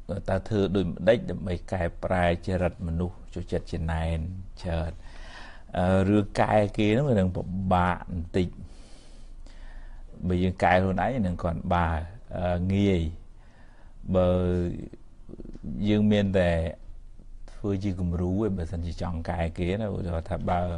ta thưa đôi đích để mấy cái prai chơi rật mà nu cho chết trên này chờ rửa cài kia nó đừng bạn tịnh bây giờ cài hồi nãy đừng còn bà nghi bờ dương miền để phương chỉ cùng rú với bờ sân chỉ chọn cài kia nó rồi thà bà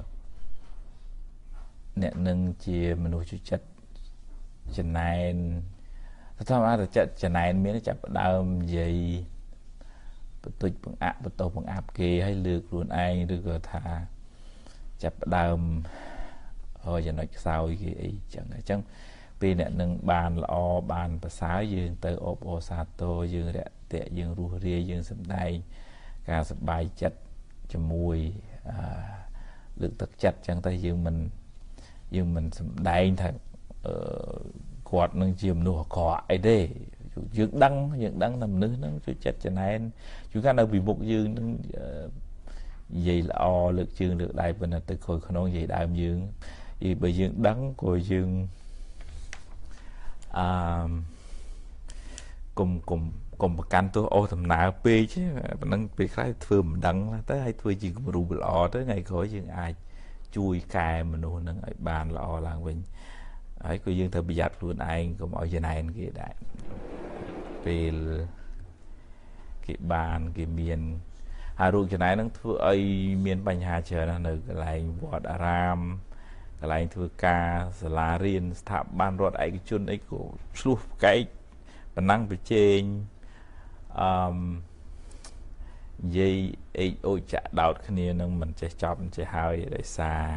nè nâng chia mà nuôi chất chân này sao mà được chất chân này miễn chặt đau gì tôi bằng áp tôi bằng áp kia hay lược luôn ai được rồi thà chặt đau hồi giờ nói sao cái chẳng chẳng vì nè nâng bàn là bàn và sáu dương tới ốp ô sa tô dương đẹp tệ dương ru ria dương sầm đây cả sập bài chặt cho mùi được thực chất chẳng tay dương mình đại thật quạt nâng chiêm nụ cỏ ai đây dương đăng nằm nữ nó chú chặt cho này chúng ta đâu bị một dương gì là lực chương được đại bên là từ hồi không gì đại dương vì bởi dương đắng của dương cùng một canh tôi ô thầm nã pi chứ nâng pi khai thường đắng tới hay thôi chỉ cũng rù lọ tới ngày khỏi dương ai chui cài mà nô nâng ở bàn lọ làng mình ấy cô dương thợ bị giặt luôn anh có mọi giờ này kia đại về cái bàn cái miền hà ruộng cho này nó thưa ấy miền bành hà chờ là nơi cái lại vọt aram cái lại thưa ca là riêng tháp ban rót ấy cái chun ấy của slup cái bản năng về trên dây ấy ôi chả đào cái này nó mình sẽ chọn mình sẽ hơi để xa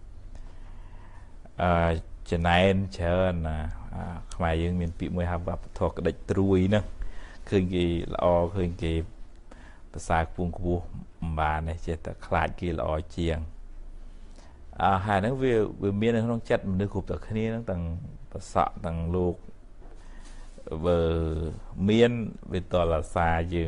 cho này chờ là mà dương miền bị mười hai và thuộc cái địch trui nữa khơi gì lo khơi gìภาษาคุงกูมาเนี่ยจะแต่คลาดกี่ลอยเจียงหายนักวิวเมียนต้องจัดมันนึกขุบแต่แค่นี้ตั้งแต่ภาษาตั้งลูกเบอร์เมียนเป็นตัวละซายึง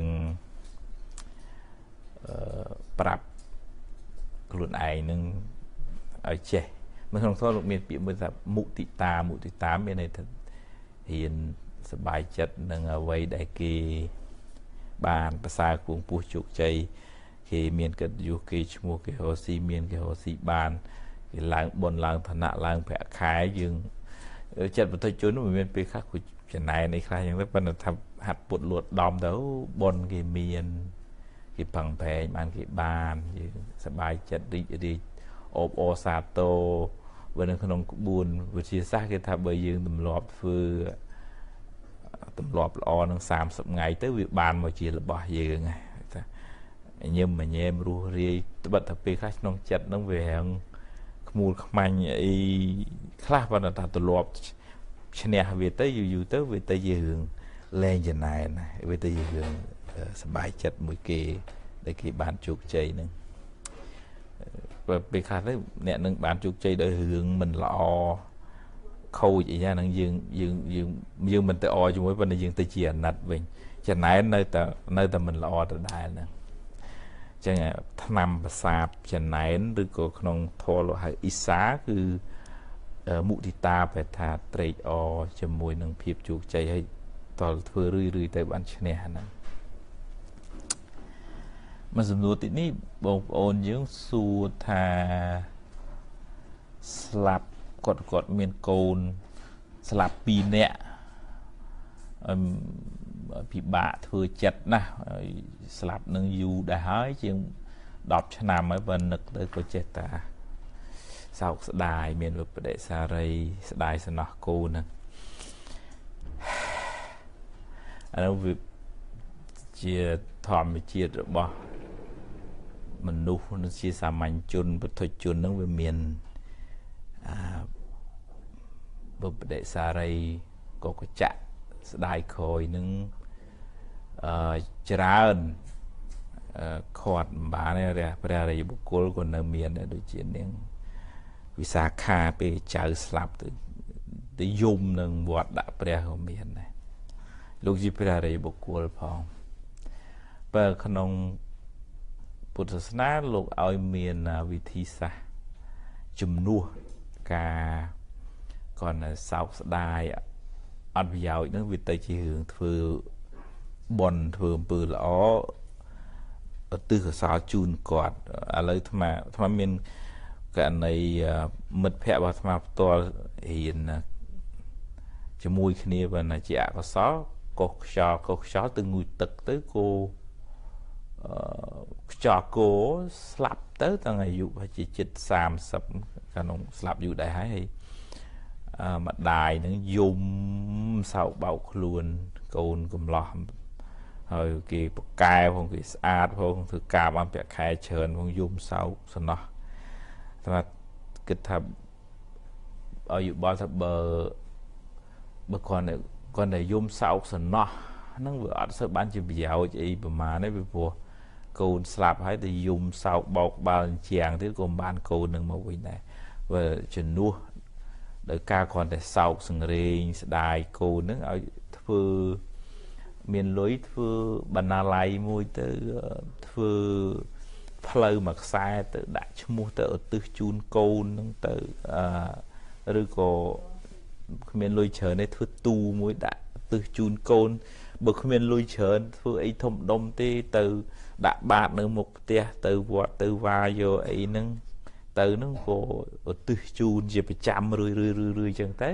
ปรับกลุ่นไอหนึ่งไอเจมันต้องโทษลูกเมียนเปลี่ยนเป็นแบบมุติตาเมียนในเห็นสบายจัดหนึ่งเอาไว้ได้กี่bàn ภาษาคุงปูจุกใจที่เมียนกันอยู่กี่ชั่วโมงกี่หัวซีเมียนกี่หัวซีบานกี่ล้างบนล้างธนะล้างแผลขายยึงจัดบันทึกจุนมันเป็นข้าคุยจะไหนในใครอย่างนั้นเป็นทำหัดปวดหลวดดอมเด้อบนกี่เมียนกี่พังแผลมันกี่บานยึงสบายจัดดีอบโอซาโตวันนึงขนมบุญวิธีซ่ากี่ทับใบยึงตำรวจฟื้นตำรวจอนึง30 ngày tới việc bàn mà chỉ là bỏ giờ ngày nhưng mà nhem ru ri bật tập pe khách nông chặt nông về hàng mùi khmanh ấy khác và là tụi lọp chèn về tới dù tới về tới giường lên giờ này về tới giường bài chặt mùi kì để khi bàn chuột chơi nữa và pe khác đấy nè nâng bàn chuột chơi đợi hưởng mình lo khâu vậy nha năng dương mình tự o cho mỗi bên này dương tự chia nặt mình chẳng này nơi ta mình là o tự đại nè chẳng hạn nằm và sạp chẳng này được có không thô lộ hay ít xá cứ mụ thì ta phải thà trade o cho mỗi năng phiệp chuột chạy hay toàn thừa rưỡi tới bán chân này nè mà dùng đồ tí ní bông ôn dưỡng xua thà slapกดเมียนโกนสลับปีเนี่ยพี่บะเธอจัดนะสลับหนึ่งอยู่ได้หายจึงดอกชนะไม่เป็นนึกเลยก็เจตาสาวสดายเมียนแบบเดชาไรสดายสนอโกนอันนั้นวิเจียทอมเจียระบมันดูนั่นเจียสามัญจุนปัทจุนนั่งเมียนบเดสาไรก็จะได้คอยนึงจราอนขอดบ้านเนี่ยพระอะไรบุคคลคนเมียนเนี่ยโดยเฉพาะเนี่ยวิสาขาไปเจอสลับแต่ยุ่มหนึ่งบวชดับพระของเมียนเนี่ยลูกจีพระอะไรบุคคลพองเปิดขนมพุทธศาสนาลูกเอาเมียนวิธีศาจุ่มนัวกาก่อนสาวสดายอันยาวอีกนึงวิตใจหื่นคือបនធ្វើអំពើល្អទិសកសោជូនគាត់ឥឡូវអាត្មាមានករណីមិត្តភ័ក្តិរបស់អាត្មាផ្ទាល់រៀនជាមួយគ្នាបើណាជាអកុសលកុសខ្យល់ទៅងូតទឹកទៅគោខ្យល់គោស្លាប់ទៅតាំងអាយុប្រហែលជាជិត30ក្នុងស្លាប់យូរដែរហើយម្ដាយនឹងយំសោកបោកខ្លួនកូនកំឡោះហើយគេបកកែផងគេស្អាតផងធ្វើការបានពាក់ខែច្រើនផងយំសោកសំណោះតែគិតថាឲ្យយោបល់ថាបើគាត់តែយំសោកសំណោះហ្នឹងវាអត់សូវបានជាប្រយោជន៍អីប្រហែលទេពីព្រោះកូនស្លាប់ហើយតែយំសោកបោកបាល់ជាងទៀតក៏មិនបានកូននឹងមកវិញដែរបើជំនួសដោយការគ្រាន់តែសោកសង្រេងស្ដាយកូននឹងឲ្យធ្វើមានលុយធ្វើបណ្ណាល័យមួយទៅធ្វើផ្លូវមួយខ្សែទៅដាក់ឈ្មោះទៅឧទ្ទិសជូនកូននឹងទៅឬក៏គ្មានលុយច្រើនទេធ្វើទូមួយដាក់ឧទ្ទិសជូនកូនបើគ្មានលុយច្រើនធ្វើអីធំដុំទេទៅដាក់បាតនៅមុខផ្ទះទៅវត្តទៅវាយកអីហ្នឹងទៅហ្នឹងក៏ឧទ្ទិសជូនជាប្រចាំរឿយចឹងទៅ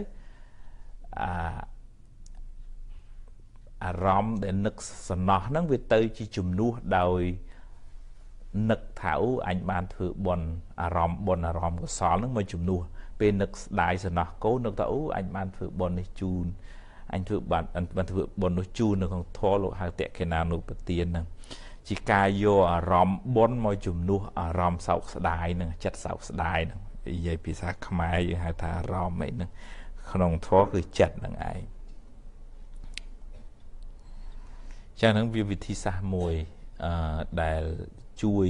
អារម្មណ៍ដែលនឹកសំណោះហ្នឹងវាទៅជាជំនួសដោយនឹកថាអញបានធ្វើបុណ្យអារម្មណ៍បុណ្យអារម្មណ៍កុសលហ្នឹងមកជំនួសពេលនឹកស្ដាយសំណោះកូននឹកថាអញបានធ្វើបុណ្យនេះជូនអញធ្វើបានធ្វើបុណ្យនោះជូននៅក្នុងធម៌លោកហៅតេខេណានុបទានហ្នឹងជាការយកអារម្មណ៍បុណ្យមកជំនួសអារម្មណ៍សោកស្ដាយហ្នឹងចិត្តសោកស្ដាយហ្នឹងនិយាយភាសាខ្មែរយើងហៅថាអារម្មណ៍អីហ្នឹងក្នុងធម៌គឺចិត្តហ្នឹងឯងចឹងហ្នឹងវាវិធីសាស្ត្រមួយដែលជួយ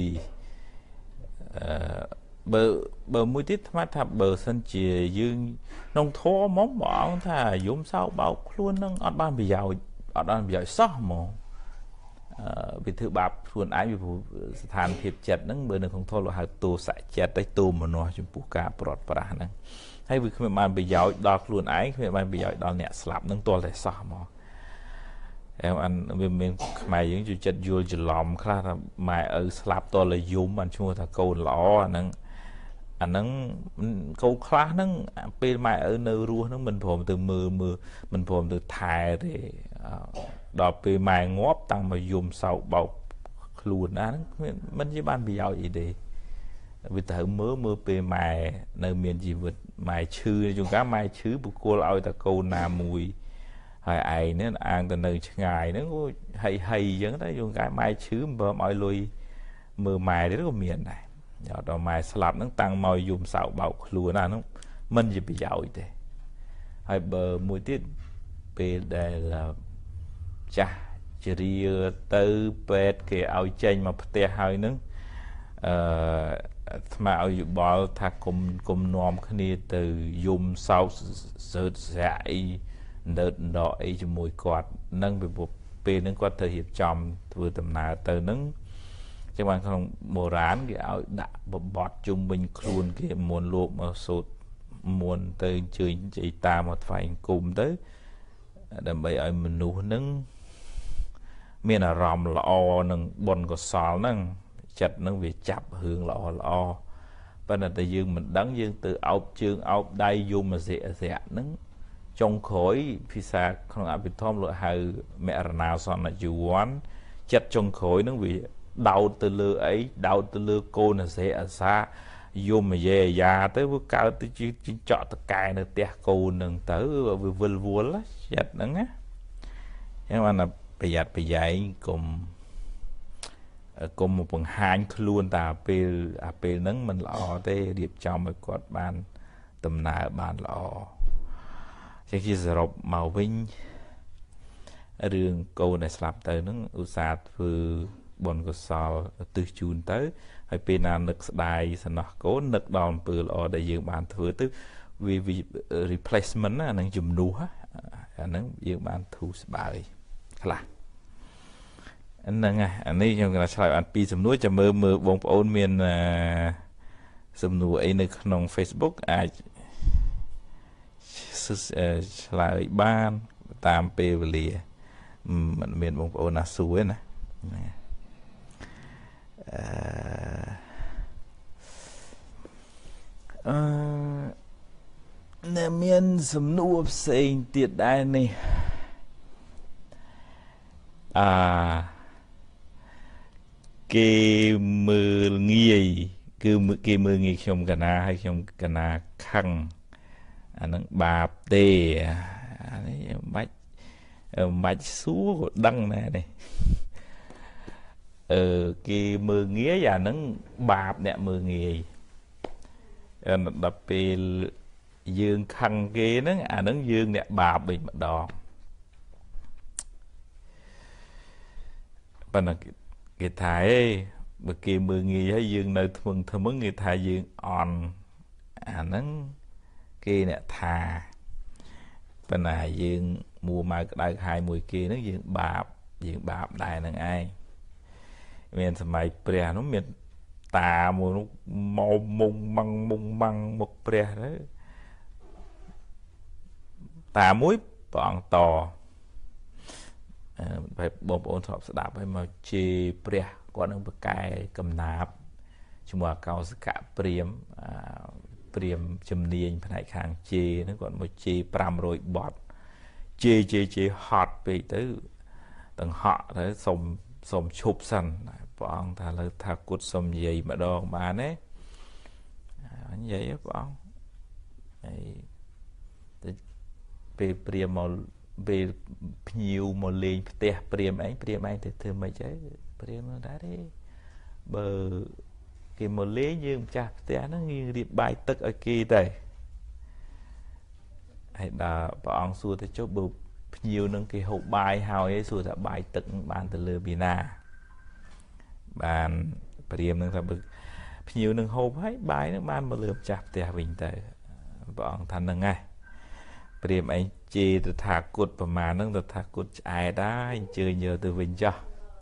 បើមួយទៀតថ្មថាបើសិនជាយើងក្នុងធម៌ហ្មងបងអង្គថាយំសោកបោកខ្លួននឹងអត់បានប្រយោជន៍សោះហ្មងវាធ្វើបាបខ្លួនឯងពីព្រោះស្ថានភាពចិត្តហ្នឹងបើនៅក្នុងធម៌លោកហៅទោសៈចិត្តទៅទោមនស្សចំពោះការប្រត់ប្រាស់ហ្នឹងហើយវាគ្មានបានប្រយោជន៍ដល់ខ្លួនឯងគ្មានបានប្រយោជន៍ដល់អ្នកស្លាប់ហ្នឹងទាល់តែសោះហ្មងវាមានខ្មែរយើងជួយចិត្តយល់ច្រឡំខ្លះថាម៉ែឪស្លាប់តលយំបានឈ្មោះថាកូនល្អអាហ្នឹងកូនខ្លះហ្នឹងពេលម៉ែឪនៅរស់ហ្នឹងមិនព្រមទៅមើលមិនព្រមទៅថែទេដល់ពេលម៉ែងាប់តាំងមកយំសោកបោកខ្លួនហ្នឹងមិនជាបានប្រយោជន៍អីទេវាត្រូវមើលពេលម៉ែនៅមានជីវិតម៉ែឈឺជួនកាលម៉ែឈឺបុគ្គលឲ្យតែកូនណាមួយហើយឯងនេះអាងទៅនៅឆ្ងាយហ្នឹងហីអញ្ចឹងទៅជួនកាលម៉ែឈឺមិនព្រមឲ្យលុយមើលម៉ែទេក៏មានដែរដល់ម៉ែស្លាប់ហ្នឹងតាំងមកយំសោកបោកខ្លួនហ្នឹងមិនជាប្រយោជន៍ទេហើយបើមួយទៀតពេលដែលចាស់ជ្រាទៅពេទ្យគេឲ្យចេញមកផ្ទះហើយហ្នឹងថ្មឲ្យយោបល់ថាគុំនាំគ្នាទៅយំសោកសើចស្រាក់អីដកអីជាមួយគាត់នឹងពេលហ្នឹងគាត់ទៅរៀបចំធ្វើដំណើរទៅហ្នឹងចឹងបានក្នុងបុរាណគេឲ្យដាក់បបត់ជុំវិញខ្លួនគេមុនលោកមកសូត្រមុនទៅអញ្ជើញចៃតាមកថ្វាយអង្គមទៅដើម្បីឲ្យមនុស្សហ្នឹងមានអារម្មណ៍ល្អនឹងបុណ្យកុសលហ្នឹងចិត្តហ្នឹងវាចាប់រឿងល្អប៉ុន្តែតែយើងមិនដឹងយើងទៅអោបជើងអោបដៃយំអាសិហ្នឹងចុងក្រោយភាសាក្នុងអភិធម្មលោកហៅមរណាសន្នជីវ័នចិត្តចុងក្រោយហ្នឹងវាដោតទៅលើអីដោតទៅលើកូនអាសិអាសាយំអាយ៉ាទៅវាកើតទៅជាចិញ្ចក់តកែនៅផ្ទះកូនហ្នឹងទៅវាវិលវល់ចិត្តហ្នឹងណាចឹងបានប្រយ័ត្នប្រយែងកុំមកបង្ហាញខ្លួនតែពេលហ្នឹងមិនល្អទេរៀបចំឲ្យគាត់បានដំណើរបានល្អចឹងជាសរុបមកវិញរឿងកូនដែលស្លាប់ទៅហ្នឹងឧស្សាហ៍ធ្វើបុណ្យកុសលឧទ្ទិសជូនទៅហើយពេលណានឹកស្ដាយសំណោះកូននឹកដល់អំពើល្អដែលយើងបានធ្វើទៅវា replacement ណានឹងជំនួសអាហ្នឹងយើងបានធូរស្បើយខ្លះហ្នឹងហើយអានេះខ្ញុំគាត់ឆ្លើយបានពីសំណួរចាំមើលបងប្អូនមានសំណួរអីនៅក្នុង Facebook អាចឆ្លើយបានតាមពេលវេលា mình miền bông bồn là suối nè nè miền sầm nụ xây tiệt đại này cái mưa nghỉ cái mưa nghỉ trong cái na hay trong cái na khăng nó bạp tê bách bách xuống đăng này này cái mưa nghía và nó bạp nè mưa nghỉ đập về dương khăn kia nó dương nè bạp bị mặt đỏ và là cái thái bực kia mưa nghỉ hay dương nơi thường thường mới người thái dương on nó kia nè thà và là dương mùa mà đại hai mùi kia nó dương bạp đại là ai miền sầm mai bè nó miền tà mùa nó màu mung măng một bè đó tà muối bọn tò phải bộ ôn thọp sẽ đạp hay mà chê bè có năng bậc cài cầm nạp chung mà cao sẽ cả priêm châm niên phải lại hàng chê nó còn một chê pram rồi bọt chê hot về tới tầng họ tới xôm chụp sẵn bọn ta là thà cút xôm gì mà đo mà nế vậy á bọn về priêm màu về nhiều màu lên tè priêm anh thì thường mấy trái priêm nó đã đi bờ cái màu lế như cha tè nó như đi bài tức ở kia đây hay là bọn xua tới chỗ bờ nhiều nâng cái hộp bài hào ấy xua là bài tức bàn từ lừa bì na bàn priêm nâng ta bực nhiều nâng hộp ấy bài nó bàn mà lừa chạp tè bình tới bọn thành nâng ngay priêm anh chê từ thả cút và mà nâng từ thả cút ai đã anh chơi nhờ từ bình cho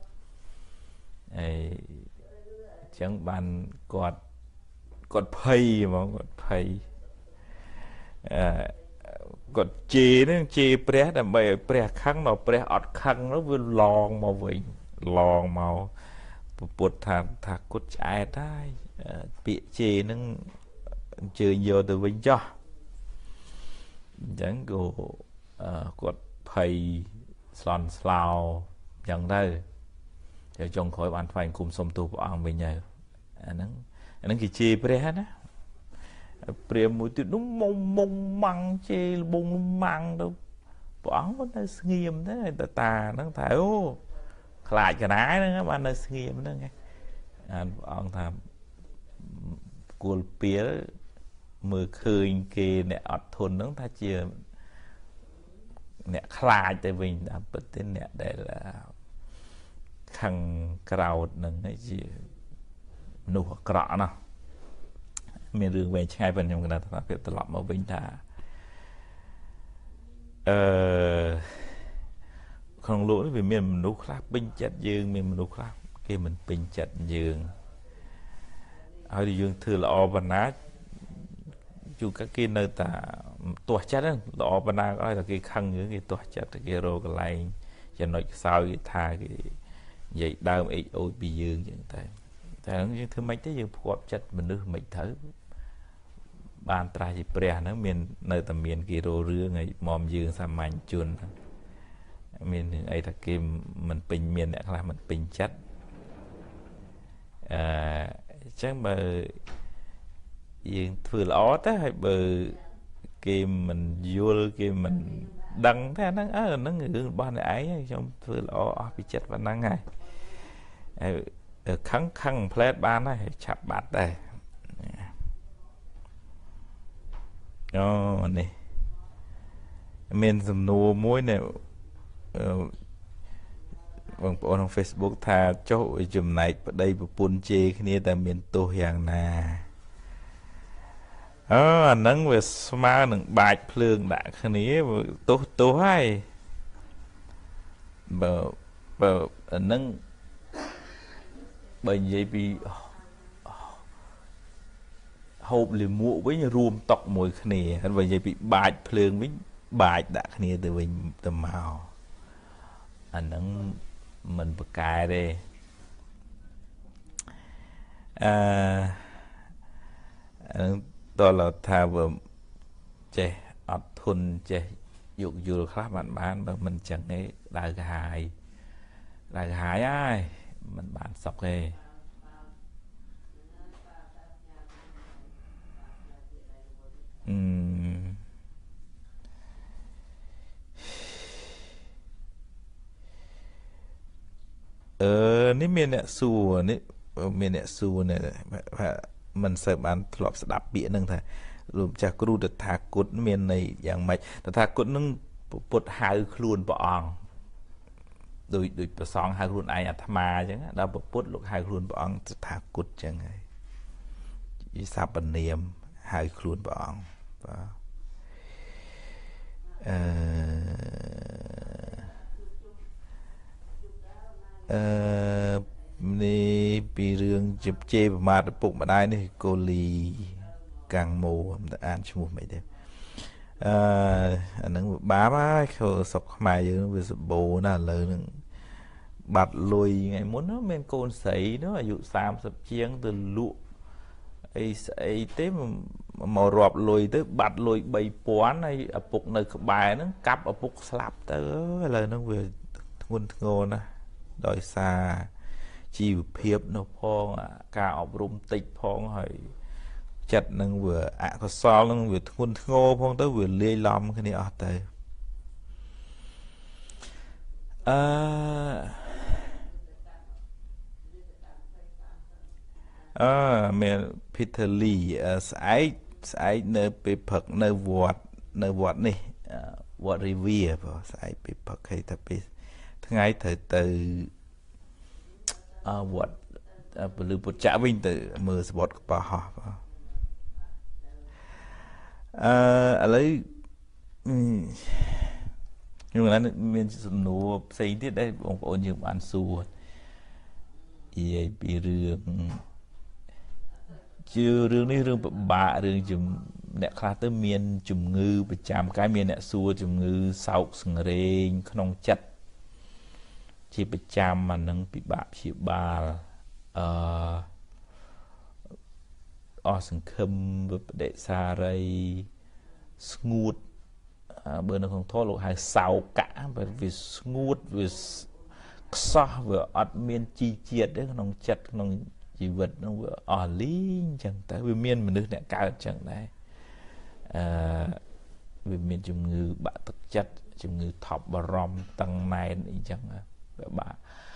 chẳng bàn quạt phây mà quạt phây quạt chê nó chê pré là mày pré khăn nó pré ọt khăn nó vừa lòn màu vĩnh lòn màu bột thả cút ai đã bị chê nó chơi nhờ từ bình cho chẳng có quạt phây son slau chẳng đây để trong khỏi bàn phải cùng xông tu của ông bây giờ anh cái chê pre đó pre mũi tuyệt đúng mông măng chê bông măng đâu bọn nó nghiêm thế này ta nó phải ô lại cái nái đó bạn nó nghiêm đó nghe ông tham cuốn pía mưa khơi kia nè ọt thôn nó ta chia nè khai tại mình đã bật tên nè đây là khăn cào nâng cái gì nụ cọ nào miền đường về ngay bên trong cái này ta tự lọt vào vinh ta không lỗi vì miền nụ khác binh chặt dương miền nụ khác khi mình binh chặt dương ở đi dương thưa là o và ná chú các cái nơi ta tua chặt đó là o và ná có là cái khăn những cái tua chặt cái rô cái lại cho nó sao cái tha cái vậy đau ấy ôi bị dương vậy tại nó thứ mấy thế dương phù chất mình đưa mình thử bàn trai gì bè nó miền nơi tầm miền kia rô rưa ngày mòm dương sa mạnh chuồn miền ấy thật kia mình bình miền này là mình bình chất chắc mà dương vừa ló thế hay bờ kia mình vô kia mình đăng thế nó người ban này ấy trong vừa ló bị chất và năng này khăn plate ban này chặt bát đây này mình dùng nô muối này bằng bộ trong Facebook thà cho chùm này ở đây bộ pun chê khi này ta miền tô hàng nà nắng về smart nâng bạch phường đã khi này tô hay bờ nâng bệnh vậy bị hộp liền mũ với nhà rùm tọc mùi khi này vậy vậy bị bạch phường với bạch đã khi này từ mình tầm màu anh nắng mình bật cài đi tôi là thà vừa chế ọt thun chế dụ dụ khác bạn bán mà mình chẳng ấy đại hại ai mình bán sọc hề ní miền nè xù ní miền nè xù này mình sợ bán lọp sẽ đạp biển nâng thà rồi chả có đủ được thả cốt miền này dạng mạch thả cốt nâng bột hai luôn bọn đôi bờ song hai luôn ai tham ma chứ đó bột lúc hai luôn bọn thả cốt chẳng ấy ý sao bần niệm hai luôn bọnนี่ปีเรื่องจิบเจประมาณปุกมาได้นี่โกลีกังโมแต่อ่านชื่อไม่ได้อันนั้นบ้าบ้าเขาสกมาเยอะเวสโบน่ะเลยนึงบัดลุยไงmuốn nó men côn sấy nóอายุ30 chiếng từ lụaไอ้เต้มารอบลุยtớiบัดลุยใบป้อนไอ้ปุกในbài nó cặp ởปุกสลับtớiเลยnó về ngôn ngônนะโดยซาชีวเพียบนพองการอบรมติดพองให้จัดนั่งเวออะก็ซอลนั่งเวอทุนโง่พองtớiเวอเลี้ยล้อมแค่นี้ออกtớiเมลพิทลีสายเนอไปผักเนอวอดนี่วอดรีเวียป่ะสายไปผักให้ถ้าไปทั้งไงเธอtừวอดหรือปวดจ่าวิ่งtừมือสปอร์ตกับปะฮะอะไรnhưng mà nó miền sầm nụ xây tiết đấy ông ôn như bạn xua vậy bị rương chưa rương đi rương bạ rương chùm nè khai tới miền chùm ngư bị chạm cái miền nè xua chùm ngư sau sừng rên không chặt chỉ bị chạm mà nâng bị bạ chỉ bà sừng khâm để xa đây smooth bữa nó không thoát lộ hai sao cả bởi vì smooth vì so vừa admin chi tiết đấy nó chặt nó chỉ vật nó vừa lý chẳng tới vì miền mình được nè cao chẳng đấy vì miền chùm ngư bạ thực chất chùm ngư thọc bà rom tăng này chẳng bà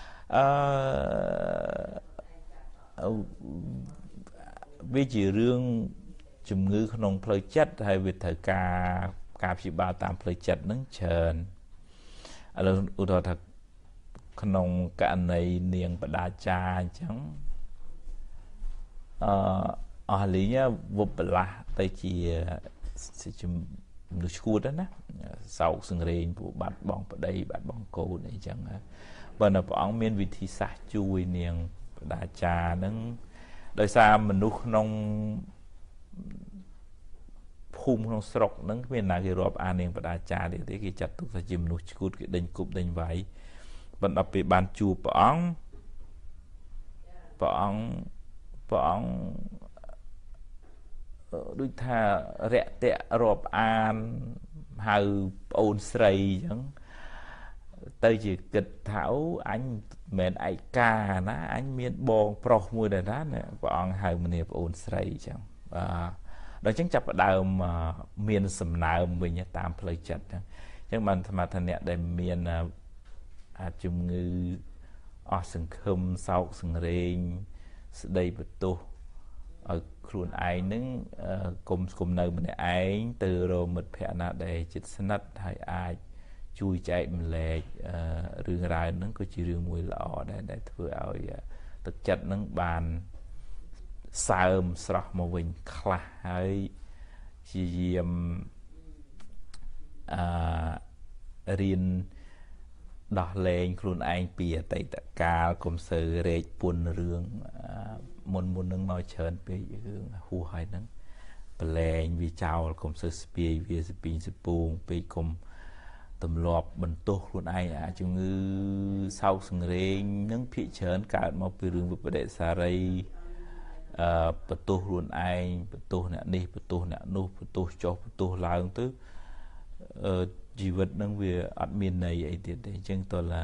vì chỉ riêng chùm ngư không phơi chất hay vì thời ca chỉ bao tam phơi chất nắng trần là ưu đồ thật không cả này niềng và đa cha chẳng lý nhá vô là tay chỉ chùm được chua đó nè sau sừng rền của bạn bong ở đây bạn bong cô này chẳng và nó bọn miền vị thị xã chui niềng đa cha nắng đời xa mình nuôi nông phum không sọc nắng miền nào thì rộp an niềng và đa cha để cái chặt tục là chìm nuôi chua cái đinh cụp đinh váy vẫn đọc về bàn chua bọn đôi thà rẻ tệ rộp an hào ôn sầy chẳng tới chỉ kịch thảo anh mền ai ca ná anh miền bòn pro mùi đời đó nè bọn hào mình hiệp ôn sầy chẳng đó chính chấp ở đầu mà miền sầm nào mình nhớ tam plei chặt chẳng mà thằng nè đây miền chùm ngư sừng khum sau sừng rên đây bật tô ở khuôn ai nứng cùng nơi mình ai từ rồi một phe nào để chích sắt hay ai chui chạy mình lệ rương rai nó có chỉ rương mùi lọ để thừa ao thực chất nó bàn sờm sọc màu vinh khla hay chỉ riêng đỏ lên khuôn anh bìa tay tạ ca cùng sự rệt buồn rương môn nâng màu trơn bìa hương hù hỏi nâng lên vì chào cùng sự bìa vì sự bình sự buông bìa cùng ទម្លាប់បន្ទោសខ្លួនឯងអាជំងឺសោកសង្រេងនឹងភាគច្រើនកើតមកពីរឿងវិបដិសារីបន្ទោសខ្លួនឯងបន្ទោសអ្នកនេះបន្ទោសអ្នកនោះបន្ទោសចុះបន្ទោសឡើងទៅជីវិតនឹងវាអត់មានន័យអីទៀតទេអញ្ចឹងតើឡា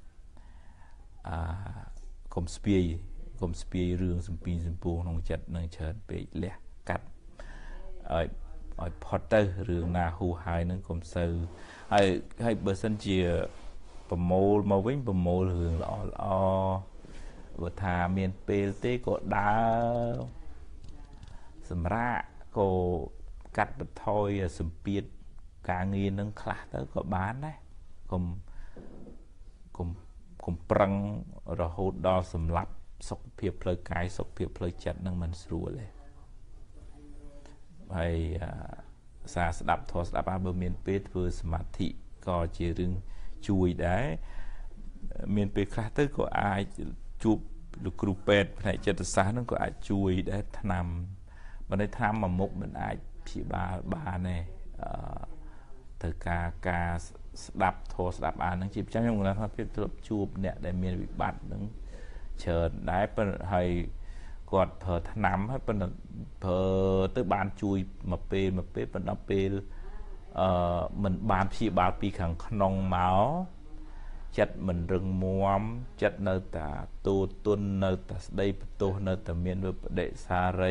កុំស្ពាយរឿងសំពីសំពូក្នុងចិត្តនឹងច្រើនពេកលះកាត់ឲ្យផុតទៅរឿងណាហួហើយនឹងកុំសូវហើយបើសិនជាប្រមូលមកវិញប្រមូលរឿងល្អបើថាមានពេលទេក៏ដើរសម្រាប់ក៏កាត់បន្ថយសម្ពាធការងារនឹងខ្លះទៅក៏បានដែរកុំប្រឹងរហូតដល់សម្លាប់សុខភាពផ្លូវកាយសុខភាពផ្លូវចិត្តនឹងមិនស្រួលទេហើយសារស្ដាប់ធម៌ស្ដាប់បើមានពេលធ្វើសមាធិក៏ជារឿងជួយដែរមានពេលខ្លះទៅក៏អាចជួបលោកគ្រូពេទ្យផ្នែកចិត្តសាស្ត្រនឹងក៏អាចជួយដែរថ្នាំបើในថ្នាំមួយមុខមិនអាចព្យាបាលបានទេទៅការស្ដាប់ធម៌ស្ដាប់អាននឹងជាប្រចាំខ្ញុំគណនាថាភាពទ្រពជួបអ្នកដែលមានវិបត្តិនឹងច្រើនដែរប៉ុន្តែហើយគាត់ប្រើថ្នាំហើយប៉ុន្តែប្រើទៅបានជួយមួយពេលប៉ុន្តែពេលមិនបានព្យាបាលពីខាងក្នុងមកចិត្តមិនរឹងមាំចិត្តនៅតែទូទុននៅតែស្ដីបន្ទោសនៅតែមានវិបដិសារី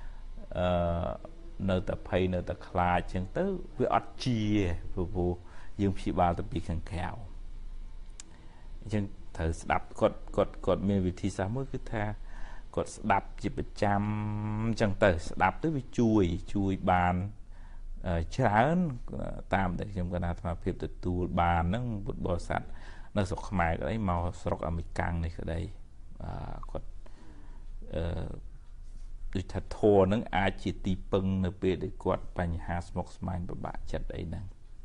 នៅតែភ័យនៅតែខ្លាចចឹងទៅវាអត់ជាព្រោះយើងព្យាបាលទៅពីខាងក្រៅអញ្ចឹងត្រូវស្ដាប់គាត់មានវិធីសាស្ត្រមួយគឺថាគាត់ស្ដាប់ជាប្រចាំអញ្ចឹងទៅស្ដាប់ទៅវាជួយបានច្រើនតាមដែលខ្ញុំគាត់ថាអាត្មាភាពទទួលបានហ្នឹងពុទ្ធបរិស័ទនៅស្រុកខ្មែរក្តីមកស្រុកអាមេរិកនេះក្តីគាត់ដូចថាធម៌ហ្នឹងអាចជាទីពឹងនៅពេលដែលគាត់បញ្ហាស្មុគស្មាញពិបាកចិត្តអីហ្នឹង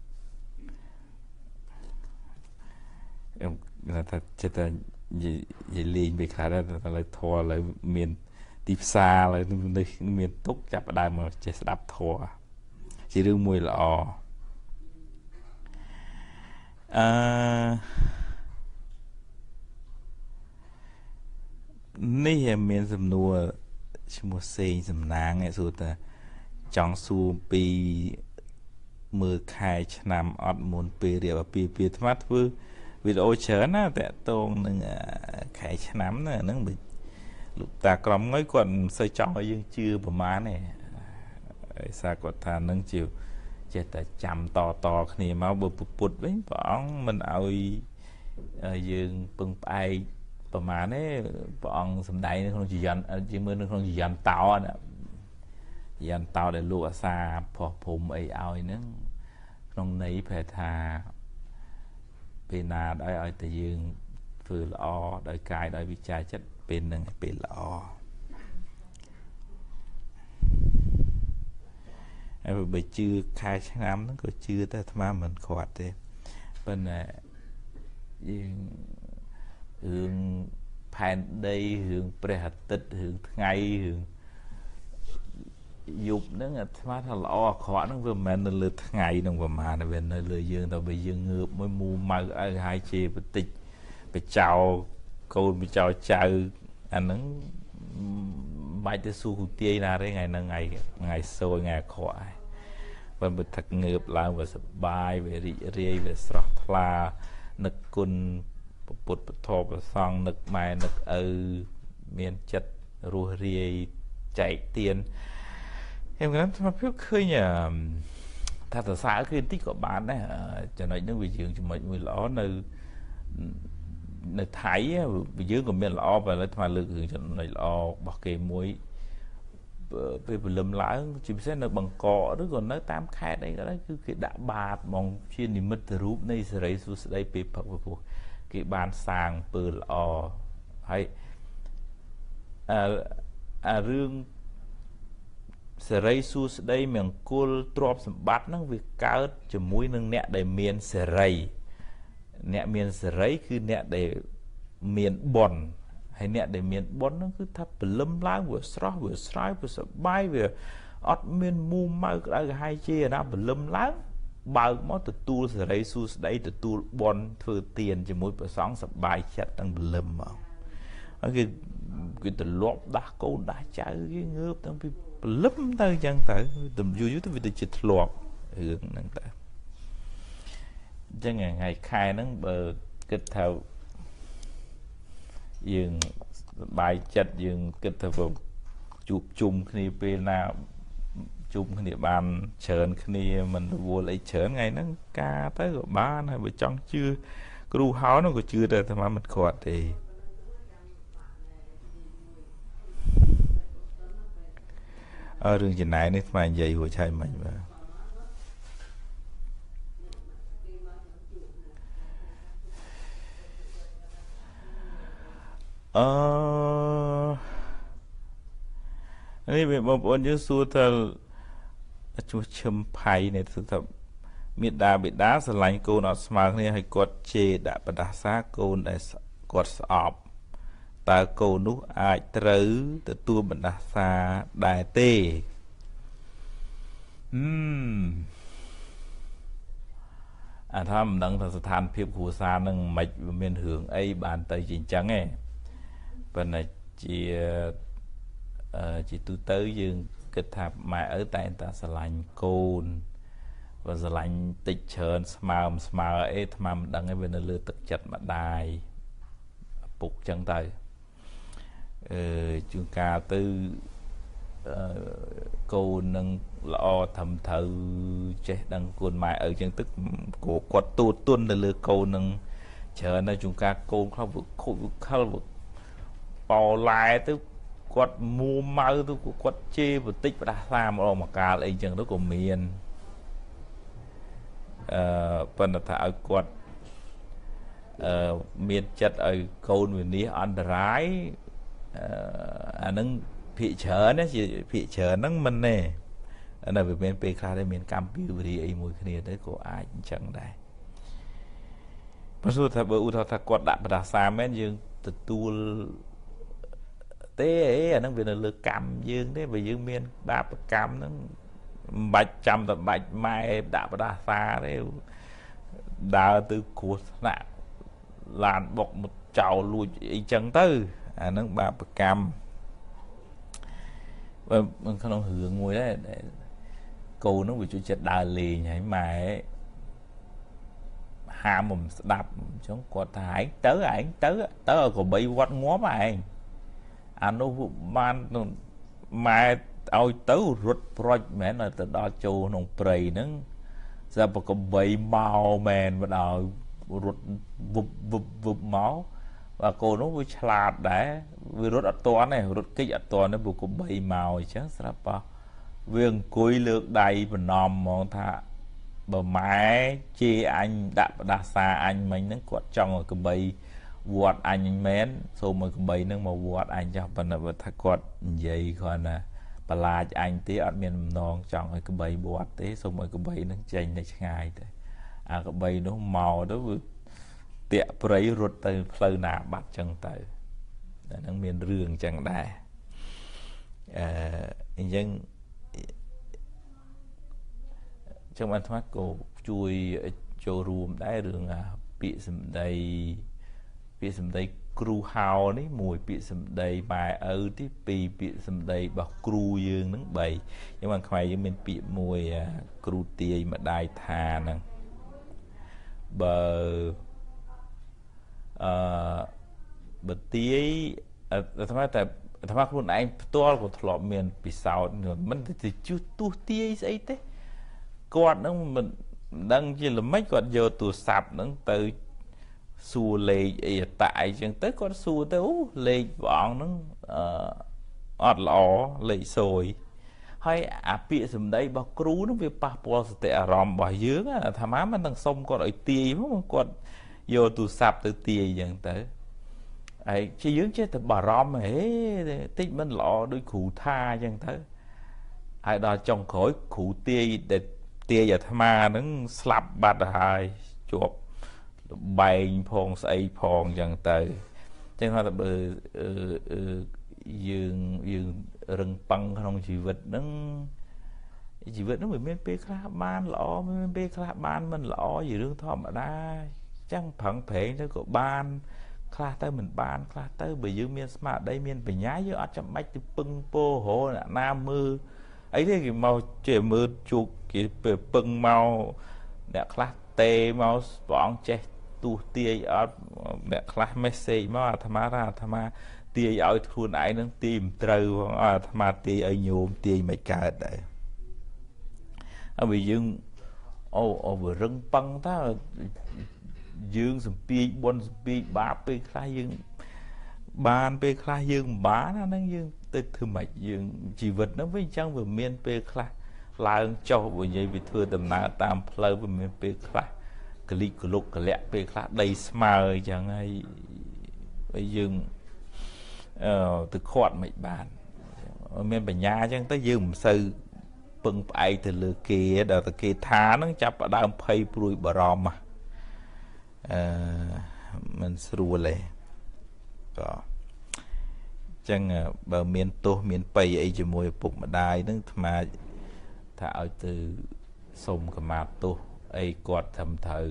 ខ្ញុំថាចិត្តតែនិយាយលេងពេលខ្លះដែរតែឥឡូវធម៌ឥឡូវមានទីផ្សារឥឡូវនេះមានទុកចាប់ផ្ដើមមកចេះស្ដាប់ធម៌ជារឿងមួយល្អនេះមានសំណួរឈ្មោះសេងសំណាងឯសួរថាចង់សួរពីមើលខែឆ្នាំអត់មុនពេលរៀបអាពាហ៍ពិពាហ៍អាត្មាធ្វើវីដេអូច្រើនណាតាក់ទងនឹងខែឆ្នាំហ្នឹងលោកតាក្រមងើយគាត់មិនសូវចង់ឲ្យយើងជឿប្រមាណទេឯសារគាត់ថានឹងជាចេះតែចាំតគ្នាមកបើពុទ្ធវិញព្រះអង្គមិនឲ្យយើងពឹងផ្អែកប្រមាណទេព្រះអង្គសំដែងនៅក្នុងចយន្តជាមើលនៅក្នុងចយន្តតោដែលលោកអាសាផោះភូមិអីឲ្យហ្នឹងក្នុងន័យប្រែថាពេលណាដែរឲ្យតែយើងធ្វើល្អដោយកាយដោយវិចារចិត្តពេលហ្នឹងពេលល្អហើយបើជឿខែឆ្នាំហ្នឹងក៏ជឿតែអាត្មាមិនខ្វាត់ទេប៉ុន្តែយើងរឿងផែនដីរឿងព្រះអាទិត្យរឿងថ្ងៃរឿងយប់ហ្នឹងអាត្មាថាល្អអាក្រក់ហ្នឹងវាមិនមែននៅលើថ្ងៃហ្នឹងប្រមាណវានៅលើយើងតែបើយើងងើបមួយមូម៉ៅឲ្យហើយជាបន្តិចបចោកូនបចោចៅអាហ្នឹងបាច់ទៅស៊ូគុទាយណាទេថ្ងៃហ្នឹងថ្ងៃសូរថ្ងៃអាក្រក់ហើយបើថាងើបឡើងវាសប្បាយវារីករាយវាស្រស់ថ្លានឹកគុណពុទ្ធពធប្រសង់នឹកម៉ែនឹកឪមានចិត្តរស់រាយចែកទានខ្ញុំគិតថាភាពឃើញថាសរសើរគឺបន្តិចក៏បានដែរចំណុចហ្នឹងវាយើងចំណុចមួយល្អនៅថៃយើងក៏មានល្អបើឥឡូវថ្មលើករឿងចំណុចល្អរបស់គេមួយពេលព្រលឹមឡើងជាពិសេសនៅបង្កកឬក៏នៅតាមខេត្តអីក៏ដោយគឺគេដាក់បាតហ្មងជានិមិត្តរូបនៃសេរីសួស្តីពេលផឹកព្រោះគេបានសាងពើល្អហើយរឿងសេរីសួស្តីមង្គលទ្រព្យសម្បត្តិហ្នឹងវាកើតជាមួយនឹងអ្នកដែលមានសេរីអ្នកមានសេរីគឺអ្នកដែលមានបុណ្យហើយអ្នកដែលមានបុណ្យហ្នឹងគឺថាព្រលឹមឡើងវាស្រស់វាស្រាយវាសប្បាយវាអត់មានមូម៉ៅក្តៅក្រហាយជាណាព្រលឹមឡើងបើកមកទទួលសេរីសួស្តីទទួលបន់ធ្វើទានជាមួយព្រះសង្ឃសប្បាយចិត្តទាំងព្រលឹមមកហើយគេទៅលប់ដាស់កូនដាស់ចៅគេងើបតាំងពីព្រលឹមទៅអញ្ចឹងទៅយូរទៅវាទៅជាធ្លាប់រឿងហ្នឹងទៅអញ្ចឹងថ្ងៃខែហ្នឹងបើគិតថាយើងសប្បាយចិត្តយើងគិតថាជួបជុំគ្នាពេលណាជុំគ្នាបានច្រើនគ្នាមិនរវល់អីច្រើនថ្ងៃហ្នឹងការទៅក៏បានហើយបើចង់ជឿគ្រូហៅនោះក៏ជឿតែអាត្មាមិនគាត់ទេរឿងចំណែកនេះអាត្មានិយាយរួចហើយមិញបាទនេះបងប្អូនយើងសួរថាជួសឈឹមផៃនេះថាមេដាបេដាស្រឡាញ់កូនអត់ស្មើគ្នាហើយគាត់ជេរដាក់បដាសាកូនដែលគាត់ស្អប់តើកូននោះអាចត្រូវទទួលបដាសាដែរទេអាថាមិនដឹងថាស្ថានភាពគ្រួសារនឹងមិនមានរឿងអីបានទៅជាអញ្ចឹងទេប៉ុន្តែជាទូទៅយើងគិតថាម៉ែឪតែងតែស្រឡាញ់កូនបើស្រឡាញ់តិចច្រើនស្មើអីអាត្មាមិនដឹងទេវានៅលើទឹកចិត្តម្ដាយពុកអញ្ចឹងទៅជួនកាលទៅកូននឹងល្អត្រឹមត្រូវចេះដឹងគុណម៉ែឪអញ្ចឹងទឹកគាត់ទូទន់ទៅលើកូននឹងច្រើនទៅជួនកាលកូនខ្លះវាខូចវាខលវាប៉ោឡែទៅគាត់មួម៉ៅទៅគាត់ជេរបន្តិចផ្ដាសាម្ដងមកកាលអីចឹងទៅក៏មានប៉ុន្តែថាឲ្យគាត់មានចិត្តឲ្យកូនវិនិច្ឆ័យអន្តរាយអានឹងភាគច្រើនណាជាភាគច្រើនហ្នឹងមិនទេនៅវាមានពេលខ្លះដែរមានកម្មពីវរីអីមួយគ្នាទៅក៏អាចអញ្ចឹងដែរបើសួរថាបើឧទាហរណ៍ថាគាត់ដាក់ផ្ដាសាមែនយើងទទួលទេអាហ្នឹងវានៅលើកម្មយើងទេបើយើងមានបាបកម្មហ្នឹងមិនបាច់ចាំតែបាច់ម៉ែដាក់ផ្ដាសាទេដើរទៅគ្រោះថ្នាក់ឡានបុកមកចោលលួចអីចឹងទៅអាហ្នឹងបាបកម្មបើក្នុងរឿងមួយដែរកូនហ្នឹងវាជួយចិត្តដើរលេងហើយម៉ែហាមមិនស្ដាប់អញ្ចឹងគាត់ថាឯងទៅឲ្យក្របីវត្តងាប់ឯងអានោះបានម៉ែឲ្យទៅរត់ប្រុចមែនទៅដល់ចូលក្នុងព្រៃហ្នឹងស្រាប់ក្របីមកមែនមកដល់រត់វឹបមកvà cô nó vui chặt đấy vì rốt ở toán này rốt kích ở toán nó buộc có 3 màu chứ sao pa viên cuối lược đầy và nòm mong thà bờ máy chi anh đã xa anh mình nó quật trong rồi cái bầy quật anh mến số mà cái bầy nó mà quật anh cho phần là vật thật quật vậy còn là bà la anh tí ở miền non trong rồi cái bầy quật tí số mà cái bầy nó chênh này ngày thế à cái bầy nó màu đó tiệ prey rụt từ phơi nà bắt chân từ nó miền rường chẳng đài nhưng trong anh thoát cổ chui cho rùm đáy rường bị sầm đầy cru hào đấy mùi bị sầm đầy bài ở tí bị sầm đầy bọc cru dương nướng bầy nhưng mà khoai với mình bị mùi cru tìa mà đai thà nè bờ bờ tía thằng mắt luôn anh to của thọ miền bị sao nữa mình thì chưa tu tía ấy thế con nó mình đang chỉ là mấy con giờ tụ sạp nó từ xua lê tại chẳng tới con xua tới lê bọn nó ọt lọ lê sồi hay bị sầm đây bao cú nó bị pa po tệ ròm bỏ dưới thà má mình đang sông con ở tía mà con vô tụ sạp từ tía chẳng tới ấy chỉ dưới chứ bà ròm ấy tích mình lọ đôi cụ tha chẳng tới ai đó trong khối cụ tía để tia giờ tham ma nó slap bạt hai chuột bay phong say phong chẳng tới chẳng hạn là bờ dương rừng băng trong chỉ vật nó chỉ vật nó miền bê khá ban lõ miền bê khá ban mình lõ gì đương thọ mà đa chẳng phẳng phệ nó của ban khá tới mình ban khá tới bởi dương miền smart đây miền phải nhái với ở trong mách từ pưng po hồ là nam mưa ấy thế thì màu trẻ mưa chuột cái pưng màu đẹp khá tê màu bọn che tu tia ở đẹp khá message mà tham ra tia ở khuôn ấy nó tìm trâu tham tia ở nhôm tia mấy cái đấy ở vì dương ô vừa rừng băng ta dương sầm pi bôn sầm pi bá pi khai dương bàn pi khai dương bá nó dương từ thứ mạch dương chỉ vật nó với chăng vừa miên pi khai là cho vừa vậy vì thưa tầm nào tam plei vừa miên pi khai cái lịch cái lục cái lẹ pi khai đầy smile chẳng ai bây dương từ khoát mạch bàn miên bả nhà chẳng tới dương sư bưng phải từ lừa kia đầu từ kia thá nó chập ở đám phay bùi bờ ròm mà mình sưu lệ có chẳng bờ miền tô miền pay ấy chỉ mùi bụng mà đai nó mà thả từ sông cái mặt tô ấy quạt thầm thờ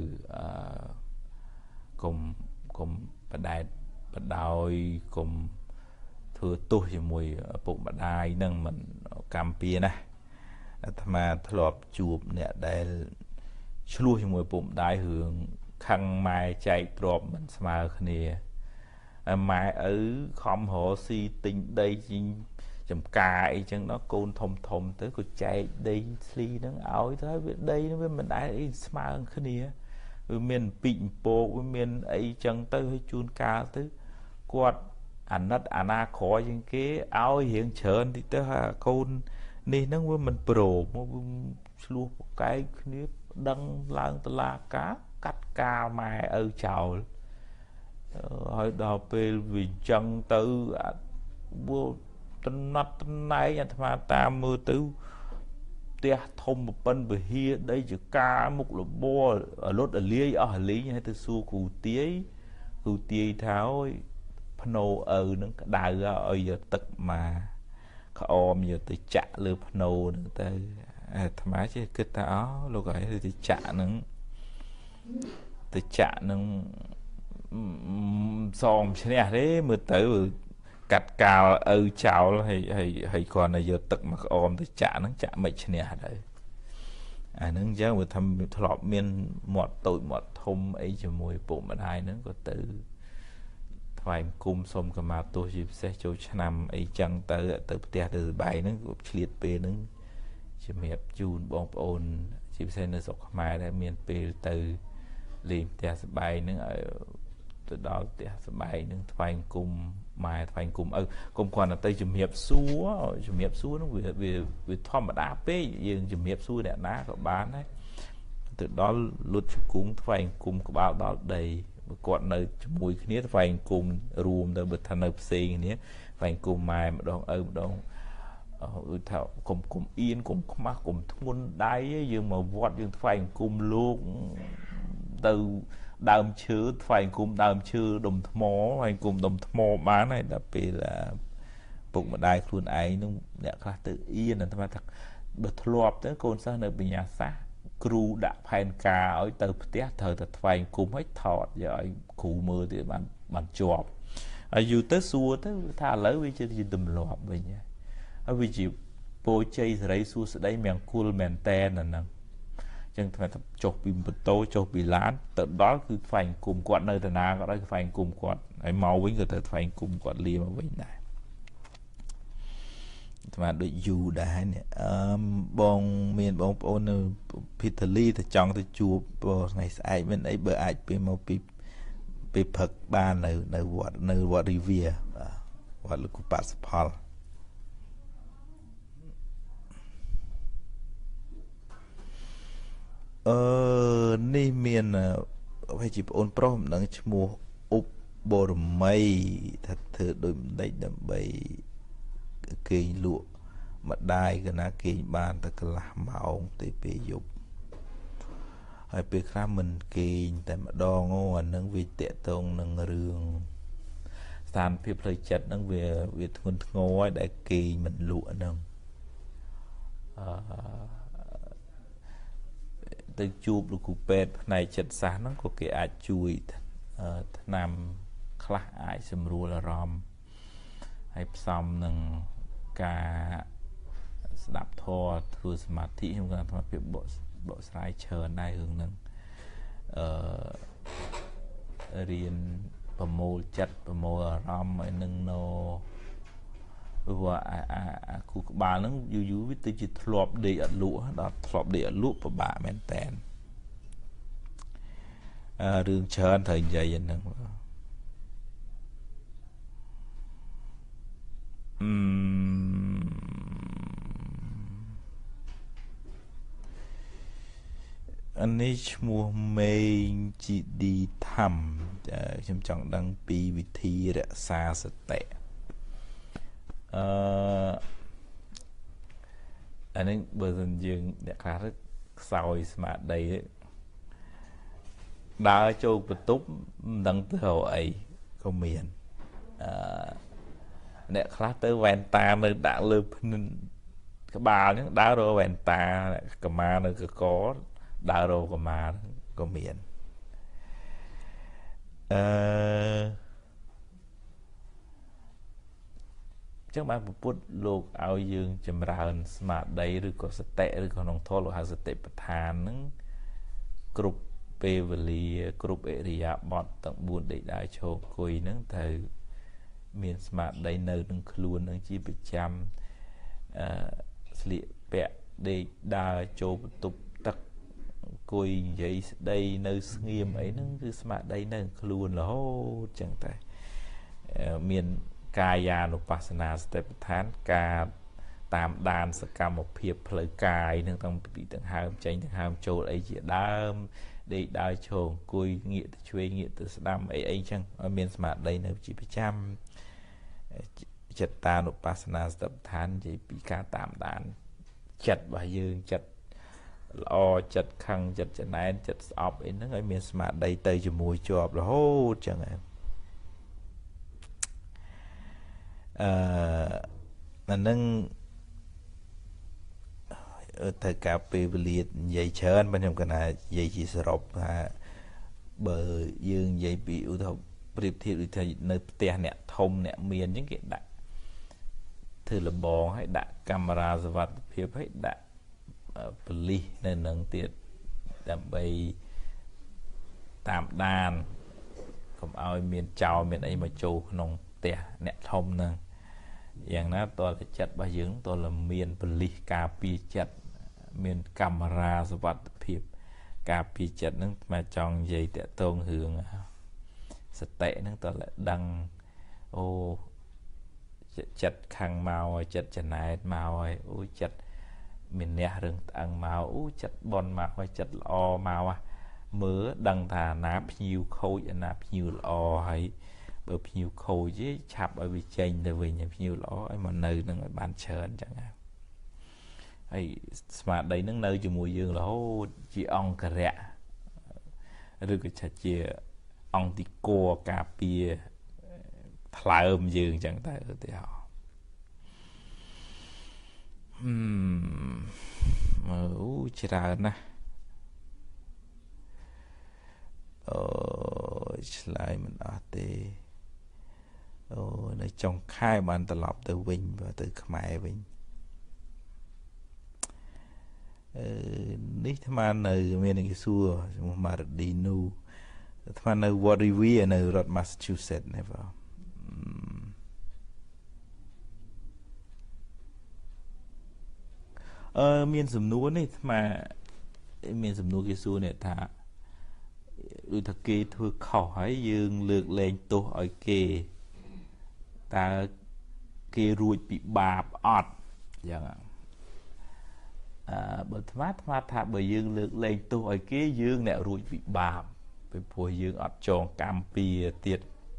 cùng bà đai bà đòi cùng thừa tô chỉ mùi bụng mà đai nâng mình cam pia này mà thọ lọp chuột nè để chui cho mùi bụng đại hưởng khăn mai chạy trộm mình mà khné mai ở khom hồ si tinh đây chấm cài chân nó côn thông tới cô chạy đây si nó áo tới đây nó với mình đại mà khné với miền pịnh bộ với miền ấy chân tới hơi chun ca tới quạt ảnh nát ảnh na khó những cái áo hiện trơn thì tới côn nên nó với mình pro luôn cái clip đăng lang la cá cắt ca mai ở chào hỏi đò về vì chân tư vô tên nát tên này nhà tham ta mưa tứ tia thông một bên về hia đây chỉ ca một là bo ở lốt ở lia ở lý hay từ xu cụ tía tháo pano ở nó đài ra ở giờ tật mà ôm giờ từ chạ lừa pano nữa tới tham ái chứ cái ta lúc ấy thì chạ nó từ chạ nó xòm thế này đấy mưa tới cắt cào chảo hay còn là giờ tật mà ôm từ chạ nó chạ mấy thế này đấy nó giờ vừa thầm thọp miên một tội một thông ấy cho mùi bụng mà hai nó có từ phải cùng xong cái mà tôi chỉ sẽ cho năm ấy chẳng tới tia từ bài nó liệt về nó chỉ mẹp chun bong ôn chỉ sẽ nó sọc mai đã miền về từ liền tia bài nó ở từ đó tia bài nó phải cùng mai phải cùng cùng còn là tây chùm hiệp xúa nó vì thom mà đá pé dương chùm hiệp xúa đẹp ná của bán đấy từ đó lụt cũng phải cùng của bao đó đầy quạt nơi mùi kia phải cùng rùm tới bật thành hợp xì này phải cùng mài một đòn một đòn thảo cùng yên cùng mắc cùng thun đáy dương mà vót dương phải cùng luôn từ đàm chứa phải cùng đàm chứa đồng thmó phải cùng đồng thmó bán này đặc biệt là bụng mà đai luôn ấy nó đẹp khá tự yên là thật bật lọp tới con sao nơi bị nhà xác cru đã phèn cà ở từ tết thời thật phèn cùng hết thọt rồi cụ mưa thì bạn chọp ở dù tới xua tới tha lỡ với chơi gì tùm lọp vậy nhá ở vì chỉ bôi chơi rồi xua sẽ đấy mèn cool mèn ten là nè chẳng phải chọc bị bật tô chọc bị lán từ đó cứ phèn cùng quạt nơi từ nào có đây phèn cùng quạt ấy màu với người ta phèn cùng quạt lia mà vậy này mà được dù đã nè bong miền bong ôn Peter Lee thì chọn từ chùa ngày sai bên ấy bờ ai bên mau bị phật ba nơi vợ Riviera vợ là của passport ni miền phải chỉ ôn pro năng mua úp bồ mây thật thử đôi đây đầm bay kỳ lụa mà đai cái na kỳ bàn ta cái làm màu thì bị dục hay bị khá mình kỳ tại mà đo ngô nâng vì tệ tôn nâng rương sàn phép lời chật nâng về thôn ngô để kỳ mình lụa nâng ទៅជួបលោកគ្រូពេទ្យផ្នែកចិត្តសាស្ត្រហ្នឹងក៏គេអាចជួយថ្នាំខ្លះអាចសម្រួលអារម្មណ៍ហើយផ្សំនឹងការស្ដាប់ធម៌ធ្វើសមាធិខ្ញុំគាត់ថាភាពបកស្រាយច្រើនដែររឿងហ្នឹងរៀនប្រមូលចិត្តប្រមូលអារម្មណ៍ឲ្យនឹងណព្រោះអាគូក្បាលហ្នឹងយូរវាទៅជាធ្លាប់ដេកអត់លក់ដល់ធ្លាប់ដេកអត់លក់ពិបាកមែនតើរឿងច្រើនត្រូវនិយាយហ្នឹងអានេះឈ្មោះមេងជីឌីធម្មខ្ញុំចង់ដឹងពីវិធីរក្សាសតិអានេះបើសិនយើងអ្នកខ្លះទៅខ្សោយស្មារតីដើរចូលបន្ទប់មិនដឹងទៅរកអីក៏មានអ្នកខ្លះទៅវ៉ែនតានៅដាក់លើភ្នែកក្បាលហ្នឹងដើររកវ៉ែនតាកម្មានៅកកដើររកកម្មាក៏មានចឹងបានពុទ្ធលោកឲ្យយើងចម្រើនស្មារតីឬក៏សតិឬក៏ក្នុងធម៌លោកហៅសតិប្បដ្ឋានហ្នឹងគ្រប់ពេលវេលាគ្រប់អិរិយាបថទាំង4ដេកដើរឈរអង្គុយហ្នឹងត្រូវមានស្មារតីនៅនឹងខ្លួននឹងជាប្រចាំស្លៀកពាក់ដេកដើរចូលបន្ទប់ទឹកអង្គុយនិយាយស្ដីនៅស្ងៀមអីហ្នឹងគឺស្មារតីនៅខ្លួនរហូតចឹងតែមានកាយានុបស្សនាសតិប្បដ្ឋានការតាមដានសកម្មភាពផ្លូវកាយនឹងទាំងពីទាំងហើមចេញទាំងហើមចូលអីជាដើមដេកដើរឈរអង្គុយងាកទៅឆ្វេងងាកទៅស្ដាំអីចឹងឲ្យមានស្មារតីនៅជាប្រចាំចិត្តតានុបស្សនាសតិប្បដ្ឋាននិយាយពីការតាមដានចិត្តរបស់យើងចិត្តល្អចិត្តខឹងចិត្តចំណែនចិត្តស្អប់អីហ្នឹងឲ្យមានស្មារតីទៅជាមួយជាប់រហូតចឹងអាហ្នឹងទៅការពេលវេលានិយាយច្រើនបើខ្ញុំគណនិយាយជាសរុបថាបើយើងនិយាយពីឧទាហរណ៍ប្រៀបធៀបដូចថានៅផ្ទះអ្នកធំអ្នកមានអញ្ចឹងគេដាក់ធ្វើលបងឲ្យដាក់កាមេរ៉ាសុវត្ថិភាពឲ្យដាក់ប៉ូលីសនៅនឹងទៀតដើម្បីតាមដានកុំឲ្យមានចោរមានអីមកចូលក្នុងផ្ទះអ្នកធំហ្នឹងយ៉ាងណាតើចិត្តរបស់យើងតើមានប៉ូលីសការពារចិត្តមានកាមេរ៉ាសុវត្ថិភាពការពារចិត្តហ្នឹងមកចង់និយាយតាក់ទងរឿងសតិហ្នឹងតើដឹងអូចិត្តខាងមកចិត្តចំណែតមកហើយអូចិត្តមានអ្នករឿងត្អឹងមកអូចិត្តបនមកហើយចិត្តល្អមកមើលដឹងថាណាភ្ញៀវខូចណាភ្ញៀវល្អហើយបើភ្ញៀវខូចទេឆាប់ឲ្យវាចេញទៅវិញភ្ញៀវល្អឲ្យមកនៅនឹងឲ្យបានច្រើនចឹងហើយស្មារតីនឹងនៅជាមួយយើងរហូតជាអង្គរៈឬក៏ជាអង្គតិកោការពារថ្លើមយើងចឹងទៅឧទាហរណ៍អូច្រើនណាស់ឆ្លើយមិនអស់ទេអូនៅចុងខែបានត្រឡប់ទៅវិញទៅខ្មែរវិញនេះអាត្មានៅមានគេសួរឈ្មោះ Maradino អាត្មានៅ Warrior នៅរដ្ឋ Massachusetts នេះបងមានសំណួរនេះអាត្មាមានសំណួរគេសួរនេះថាដូចថាគេធ្វើខុសហើយយើងលើកលែងទោសឲ្យគេតើគេរួចពីបាបអត់យ៉ាងបើអាត្មាថាបើយើងលើកលែងទោសឲ្យគេយើងអ្នករួចពីបាបពីព្រោះយើងអត់ចងកម្មពីទៀត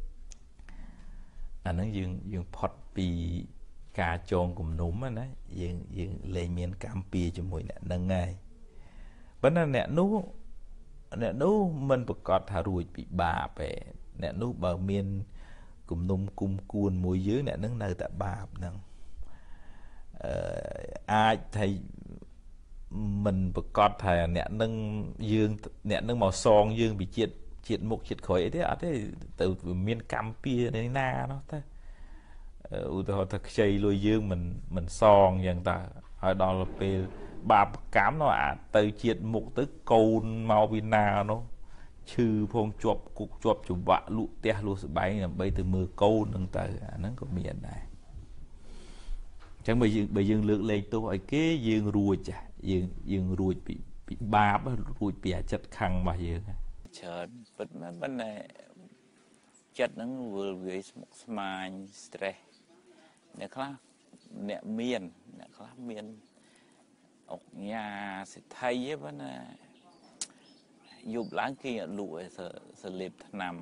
អាហ្នឹងយើងផុតពីការចងគំនុំណាយើងលែងមានកម្មពីជាមួយអ្នកហ្នឹងហើយប៉ុន្តែអ្នកនោះមិនប្រកាសថារួចពីបាបទេអ្នកនោះបើមានគំនុំគុំគួនមួយយើងអ្នកនឹងនៅតែបាបហ្នឹងអាចថា mìnhประกอบថាអ្នកនឹងយើងអ្នកនឹងមកសងយើងពីជាតិមុខជាតិក្រោយអីទេអត់ទេទៅមានកម្មពៀនៅណានោះតែឧទាហរណ៍ថាខ្ចីលុយយើងមិនសងយ៉ាងតាហើយដល់ពេលបាបកម្មនោះអាទៅជាតិមុខទៅកូនមកពីណានោះឈឺផងជាប់គុកជាប់ច្រវាក់លក់ផ្ទះលក់ស្បែងដើម្បីទៅមើលកូននឹងទៅអាហ្នឹងក៏មានដែរអញ្ចឹងបើយើងលើកលែងទោសឲ្យគេយើងរួចចាយើងរួចពីបាបរួចពីអាចិតខឹងរបស់យើងច្រើនពិតមែនប៉ុន្តែចិត្តហ្នឹងវាស្មុគស្មាញ stress អ្នកខ្លះមានអ្នកខ្លះមានអុកញ៉ាសិទ្ធិឯប៉ុន្តែយប់ឡើងគេអត់លក់ឯសលេបថ្នាំ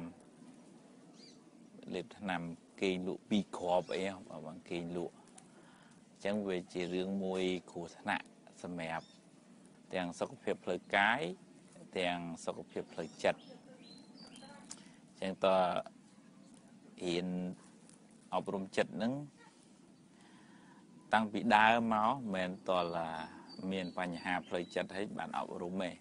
គេលក់ពីរគ្រាប់អីបងគេលក់អញ្ចឹងវាជារឿងមួយគ្រោះថ្នាក់សម្រាប់ទាំងសុខភាពផ្លូវកាយទាំងសុខភាពផ្លូវចិត្តអញ្ចឹងតើរៀនអប់រំចិត្តហ្នឹងតាំងពីដើមមកមិនមែនតលមានបញ្ហាផ្លូវចិត្តហើយបានអប់រំទេ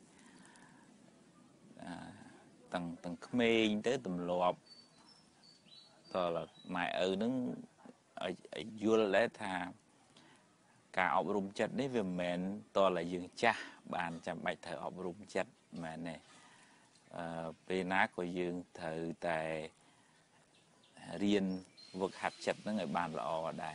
តាំងក្មេងទៅទម្លាប់តលម៉ែឪហ្នឹងឲ្យយល់ដែរថាការអប់រំចិត្តនេះវាមិនមែនតលយើងចាស់បានចាំបាច់ត្រូវអប់រំចិត្តមែនទេពេលណាក៏យើងត្រូវតែរៀនវឹកហាត់ចិត្តហ្នឹងឲ្យបានល្អដែរ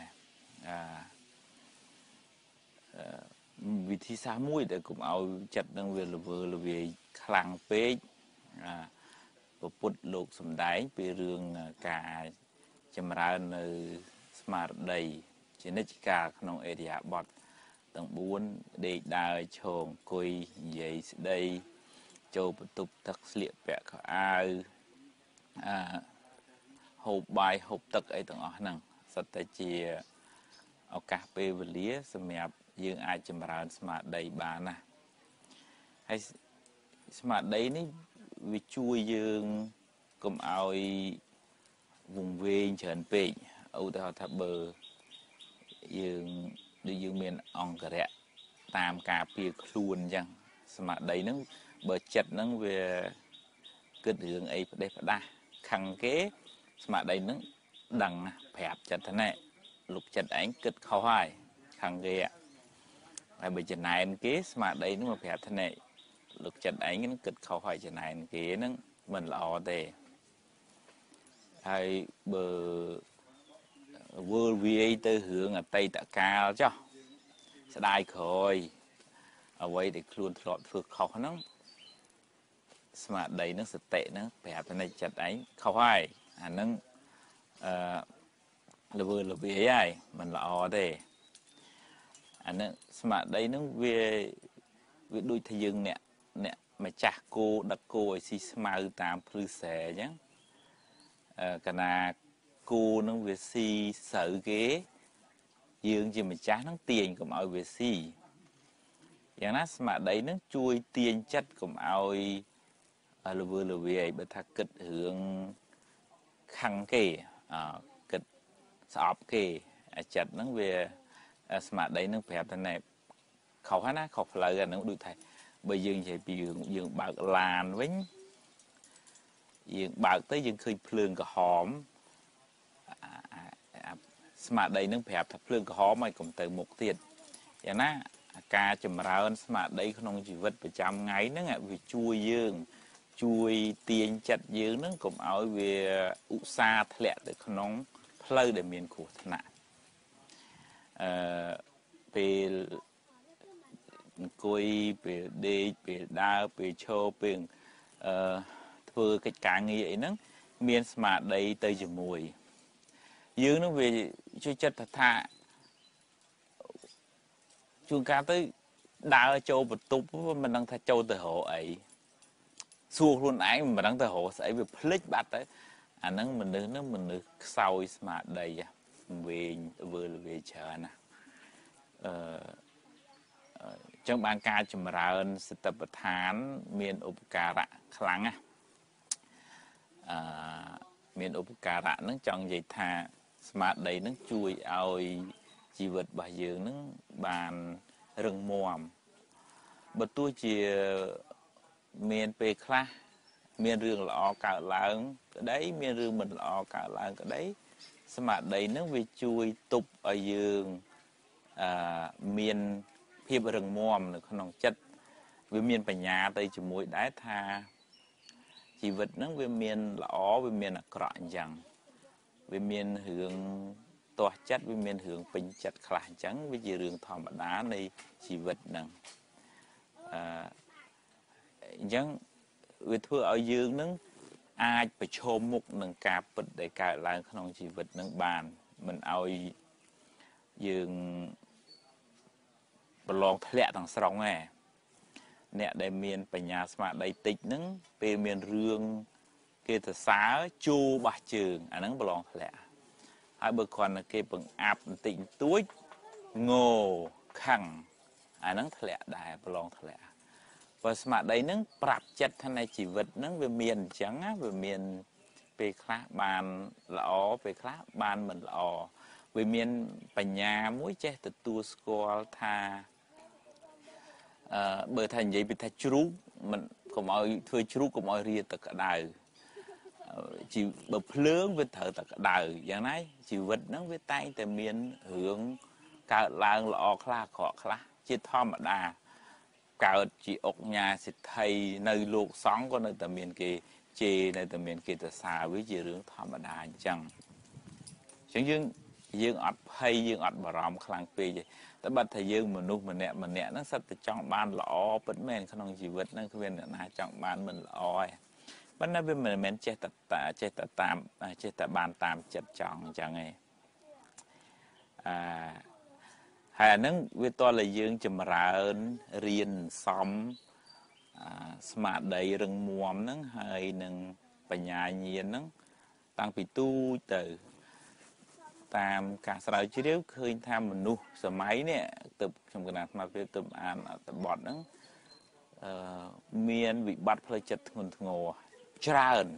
វិធីសាស្ត្រមួយដែលកុំឲ្យចិត្តហ្នឹងវាល្វើល្វាយខ្លាំងពេកពុទ្ធលោកសំដែងពីរឿងការចម្រើននៅស្មារតីជានិច្ចកាលក្នុងអេរិយាបថទាំង4ដេកដើរឈរអង្គុយនិយាយស្ដីចូលបន្ទប់ទឹកស្លៀកពាក់ខោអាវហូបបាយហូបទឹកអីទាំងអស់ហ្នឹងសុទ្ធតែជាឱកាសពេលវេលាសម្រាប់យើងអាចចម្រើនស្មារតីបានណាហើយស្មារតីនេះវាជួយយើងកុំឲ្យវង្វេងច្រើនពេកឧទាហរណ៍ថាបើយើងមានអង្គរៈតាមការពារខ្លួនអញ្ចឹងស្មារតីហ្នឹងបើចិត្តហ្នឹងវាគិតរឿងអីផ្ដេសផ្ដាស់ខឹងគេស្មារតីហ្នឹងដឹងប្រាប់ចិត្តថាណែលោកចិត្តឯងគិតខុសហើយខឹងគេហើយបើចំណែនគេស្មារតីហ្នឹងមកប្រាប់ថាណែលោកចិត្តឯងហ្នឹងគិតខុសហើយចំណែនគេហ្នឹងមិនល្អទេហើយបើវើលវាយទៅរឿងអតីតកាលចុះស្ដាយក្រោយអ្វីដែលខ្លួនធ្លាប់ធ្វើខុសហ្នឹងស្មារតីហ្នឹងសតិហ្នឹងប្រាប់ថាចិត្តឯងខុសហើយអាហ្នឹងល្វើល្វាយហើយមិនល្អទេអាហ្នឹងស្មារតីហ្នឹងវាដូចថាយើងអ្នកម្ចាស់គោដឹកគោឲ្យស៊ីស្មៅតាមភ្លឺស្រែអញ្ចឹងកាលណាគោនឹងវាស៊ីស្រូវគេយើងជាម្ចាស់នឹងទាញកុំឲ្យវាស៊ីយ៉ាងណាស្មារតីនឹងជួយទាញចិត្តកុំឲ្យល្វើល្វាយបើថាគិតរឿងខឹងគេគិតស្អប់គេចិត្តហ្នឹងវាស្មារតីនឹងប្រាប់ថាណែខុសណាខុសផ្លូវអាហ្នឹងដូចថាបើយើងនិយាយពីយើងបើកឡានវិញយើងបើកទៅយើងឃើញភ្លើងក្រហមស្មារតីនឹងប្រាប់ថាភ្លើងក្រហមឲ្យកុំទៅមុខទៀតយ៉ាងណាការចម្រើនស្មារតីក្នុងជីវិតប្រចាំថ្ងៃហ្នឹងវាជួយយើងជួយទាញចិត្តយើងហ្នឹងកុំឲ្យវាឧស្សាហ៍ធ្លាក់ទៅក្នុងផ្លូវដែលមានគ្រោះថ្នាក់ពេលអង្គុយពេលដេកពេលដើរពេលឈរពេលធ្វើកិច្ចការងារអីហ្នឹងមានស្មារតីទៅជាមួយយើងនឹងវាជួយចិត្តថាជួនកាលទៅដើរចូលបន្ទប់មិនដឹងថាចូលទៅរកអីសួរខ្លួនឯងមិនដឹងទៅរកស្អីវាភ្លេចបាត់ទៅអាហ្នឹងមនុស្សខ្សោយស្មារតីវិញវើល្វាយច្រើនណាចឹងបានការចម្រើនសតិប្បដ្ឋានមានឧបការៈខ្លាំងណាមានឧបការៈហ្នឹងចង់និយាយថាស្មារតីហ្នឹងជួយឲ្យជីវិតរបស់យើងហ្នឹងបានរឹងមាំបើទោះជាមានពេលខ្លះមានរឿងល្អកើតឡើងក្តីមានរឿងមិនល្អកើតឡើងក្តីស្មារតីនឹងវាជួយទប់ឲ្យយើងមានភាពរឹងមាំនៅក្នុងចិត្តវាមានបញ្ញាទៅជាមួយដែរថាជីវិតហ្នឹងវាមានល្អវាមានអាក្រក់អញ្ចឹងវាមានរឿងទាស់ចិត្តវាមានរឿងពេញចិត្តខ្លះអញ្ចឹងវាជារឿងធម្មតានៃជីវិតហ្នឹងអញ្ចឹងវាធ្វើឲ្យយើងនឹងអាចប្រឈមមុខនឹងការពិតដែលកើតឡើងក្នុងជីវិតនឹងបានមិនឲ្យយើងប្រឡងធ្លាក់ទាំងស្រុងទេអ្នកដែលមានបញ្ញាស្មារតីតិចហ្នឹងពេលមានរឿងគេទៅសើជូរបះជើងអាហ្នឹងប្រឡងធ្លាក់ហើយបើគ្រាន់តែគេបង្អាប់បន្តិចបន្តួចងោខឹងអាហ្នឹងធ្លាក់ដែរប្រឡងធ្លាក់បើស្មារតីហ្នឹងប្រាប់ចិត្តថានៃជីវិតហ្នឹងវាមានអញ្ចឹងណាវាមានពេលខ្លះបានល្អពេលខ្លះបានមិនល្អវាមានបញ្ញាមួយចេះទទួលស្គាល់ថាបើថានិយាយពីថាជ្រូកមិនកុំឲ្យធ្វើជ្រូកកុំឲ្យរាទឹកក្តៅបើភ្លើងវាត្រូវតែក្តៅយ៉ាងណាជីវិតហ្នឹងវាតែងតែមានរឿងកើតឡើងល្អខ្លះអាក្រក់ខ្លះជាធម្មតាកើតជាអុកញ៉ាសិទ្ធិនៅលោកសង្ឃក៏នៅតែមានគេជេរនៅតែមានគេទៅសារវាជារឿងធម្មតាអញ្ចឹងយើងអត់ភ័យយើងអត់បារម្ភខ្លាំងពេកទេតែបាត់ថាយើងមនុស្សម្នាក់ហ្នឹងសិតតែចង់បានល្អពិតមែនក្នុងជីវិតហ្នឹងគ្មានអ្នកណាចង់បានមិនល្អទេប៉ុន្តែវាមិនមែនចេះតែបានតាមចិត្តចង់អញ្ចឹងឯងហើយអាហ្នឹងវាតតែយើងចម្រើនរៀនសំស្មារតីរឹងមាំហ្នឹងហើយនឹងបញ្ញាញាណហ្នឹងតាំងពីទូចទៅតាមការស្រាវជ្រាវឃើញថាមនុស្សសម័យនេះទៅខ្ញុំកណាត់មកទៅអានអត្ថបទហ្នឹងមានវិបត្តិផ្លូវចិត្តធ្ងន់ធ្ងរច្រើន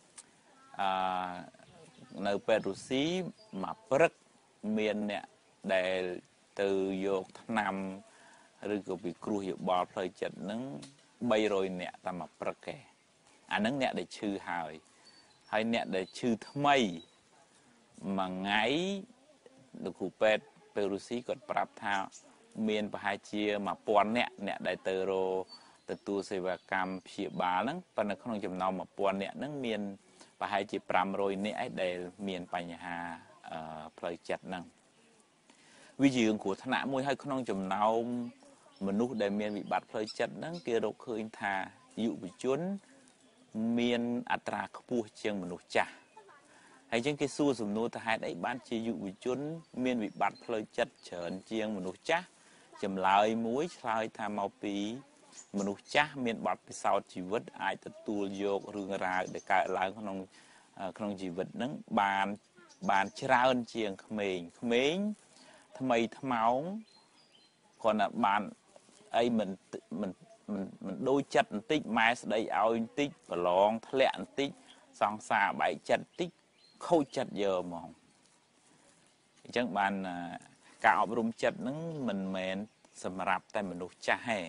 នៅពេទ្យរុស្ស៊ីមួយព្រឹកមានអ្នកដែលទៅយកថ្នាំឬក៏ពិគ្រោះយោបល់ផ្លូវចិត្តហ្នឹង300នាក់តាមមួយព្រឹកឯងអាហ្នឹងអ្នកដែលឈឺហើយអ្នកដែលឈឺថ្មីមួយថ្ងៃលោកគ្រូពេទ្យពេរុស៊ីគាត់ប្រាប់ថាមានប្រហែលជា1000នាក់អ្នកដែលទៅទទួលសេវាកម្មព្យាបាលហ្នឹងប៉ុន្តែក្នុងចំណោម1000នាក់ហ្នឹងមានប្រហែលជា500នាក់ឯដែលមានបញ្ហាផ្លូវចិត្តហ្នឹងវាជារឿងគ្រោះថ្នាក់មួយហើយក្នុងចំណោមមនុស្សដែលមានវិបត្តិផ្លូវចិត្តហ្នឹងគេរកឃើញថាយុវជនមានអត្រាខ្ពស់ជាងមនុស្សចាស់ហើយចឹងគេសួរសំណួរថាហេតុអីបានជាយុវជនមានវិបត្តិផ្លូវចិត្តច្រើនជាងមនុស្សចាស់ចម្លើយមួយឆ្លើយថាមកពីមនុស្សចាស់មានបទពិសោធន៍ជីវិតអាចទទួលយករឿងរ៉ាវដែលកើតឡើងក្នុងជីវិតហ្នឹងបានច្រើនជាងក្មេងថ្មីថ្មោងគ្រាន់តែបានអីមិនដូចចិត្តបន្តិចម៉ែស្ដីឲ្យបន្តិចប្រឡងធ្លាក់បន្តិចសង្សារបែកចិត្តបន្តិចខូចចិត្តយកហ្មងអញ្ចឹងបានការអប់រំចិត្តហ្នឹងមិនមែនសម្រាប់តែមនុស្សចាស់ទេ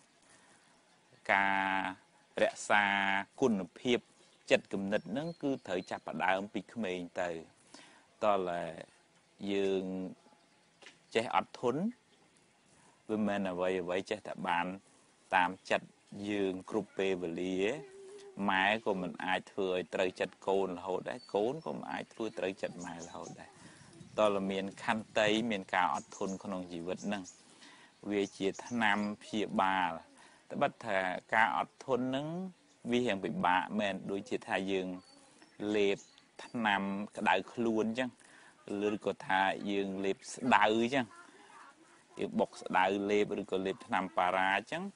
ការរក្សាគុណភាពចិត្តគំនិតហ្នឹងគឺត្រូវចាប់ផ្ដើមពីក្មេងទៅតើយើងចេះអត់ធន់វាមិនអ្វីចេះតែបានតាមចិត្តយើងគ្រប់ពេលវេលាម៉ែក៏មិនអាចធ្វើឲ្យត្រូវចិត្តកូនរហូតដែរកូនក៏មិនអាចធ្វើត្រូវចិត្តម៉ែរហូតដែរតើមានខន្តីមានការអត់ធន់ក្នុងជីវិតហ្នឹងវាជាថ្នាំព្យាបាលតែបើថាការអត់ធន់ហ្នឹងវារៀងពិបាកមែនដូចជាថាយើងលេបថ្នាំក្តៅខ្លួនអញ្ចឹងឬក៏ថាយើងលេបស្ដៅអញ្ចឹងយើងបុកស្ដៅលេបឬក៏លេបថ្នាំប៉ារ៉ាអញ្ចឹង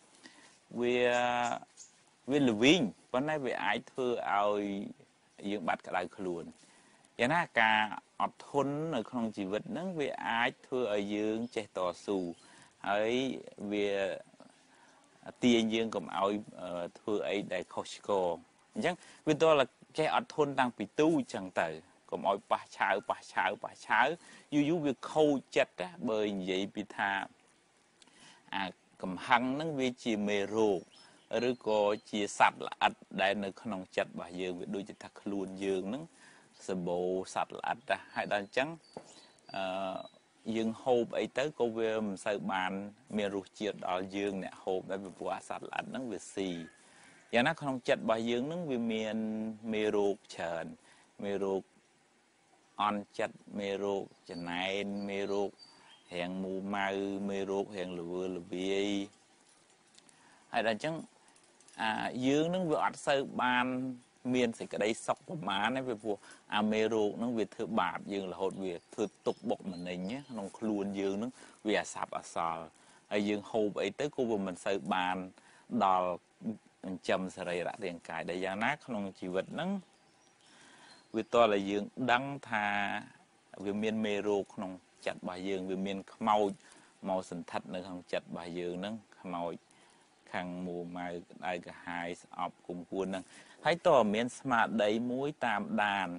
វាល្វីងប៉ុន្តែវាអាចធ្វើឲ្យយើងបាត់ក្តៅខ្លួនយ៉ាងណាការអត់ធន់នៅក្នុងជីវិតហ្នឹងវាអាចធ្វើឲ្យយើងចេះតស៊ូហើយវាទាញយើងកុំឲ្យធ្វើអីដែលខុសឆ្គងអញ្ចឹងវាតើចេះអត់ធន់តាំងពីទូអញ្ចឹងទៅកុំឲ្យប៉ះឆាវយូរវាខូចចិត្តណាបើនិយាយពីថាកំហឹងហ្នឹងវាជាមេរោគឬក៏ជាសត្វល្អិតដែលនៅក្នុងចិត្តរបស់យើងវាដូចជាថាខ្លួនយើងហ្នឹងសម្បូរសត្វល្អិតដែរហើយដល់អញ្ចឹងអឺយើងហូបអីទៅក៏វាមិនសូវបានមានរសជាតិដល់យើងអ្នកហូបដែរពីព្រោះអាសត្វល្អិតហ្នឹងវាស៊ីយ៉ាងណាក្នុងចិត្តរបស់យើងហ្នឹងវាមានមេរោគច្រើនមេរោគអន់ចិត្តមេរោគចំណែនមេរោគរាងមូម៉ៅមេរោគរាងល្វើល្វាយហើយដល់អញ្ចឹងយើងនឹងវាអត់សូវបានមានសេចក្តីសុខប្រមាណទេពីព្រោះអាមេរោគនឹងវាធ្វើបាបយើងរហូតវាធ្វើទុកបុកម្នេញក្នុងខ្លួនយើងនឹងវាអាសត្វអាសល់ហើយយើងហូបអីទៅក៏វាមិនសូវបានដល់ចិញ្ចឹមសរីរៈរាងកាយដែលយ៉ាងណាក្នុងជីវិតហ្នឹងវាតើយើងដឹងថាវាមានមេរោគក្នុងចិត្តរបស់យើងវាមានខ្មោចមកសន្ធិដ្ឋនៅក្នុងចិត្តរបស់យើងហ្នឹងខ្មោចខាងមូម៉ៅក្តៅក្រហាយស្អប់គុំគួនហ្នឹងហើយតើមានស្មារតីមួយតាមដាន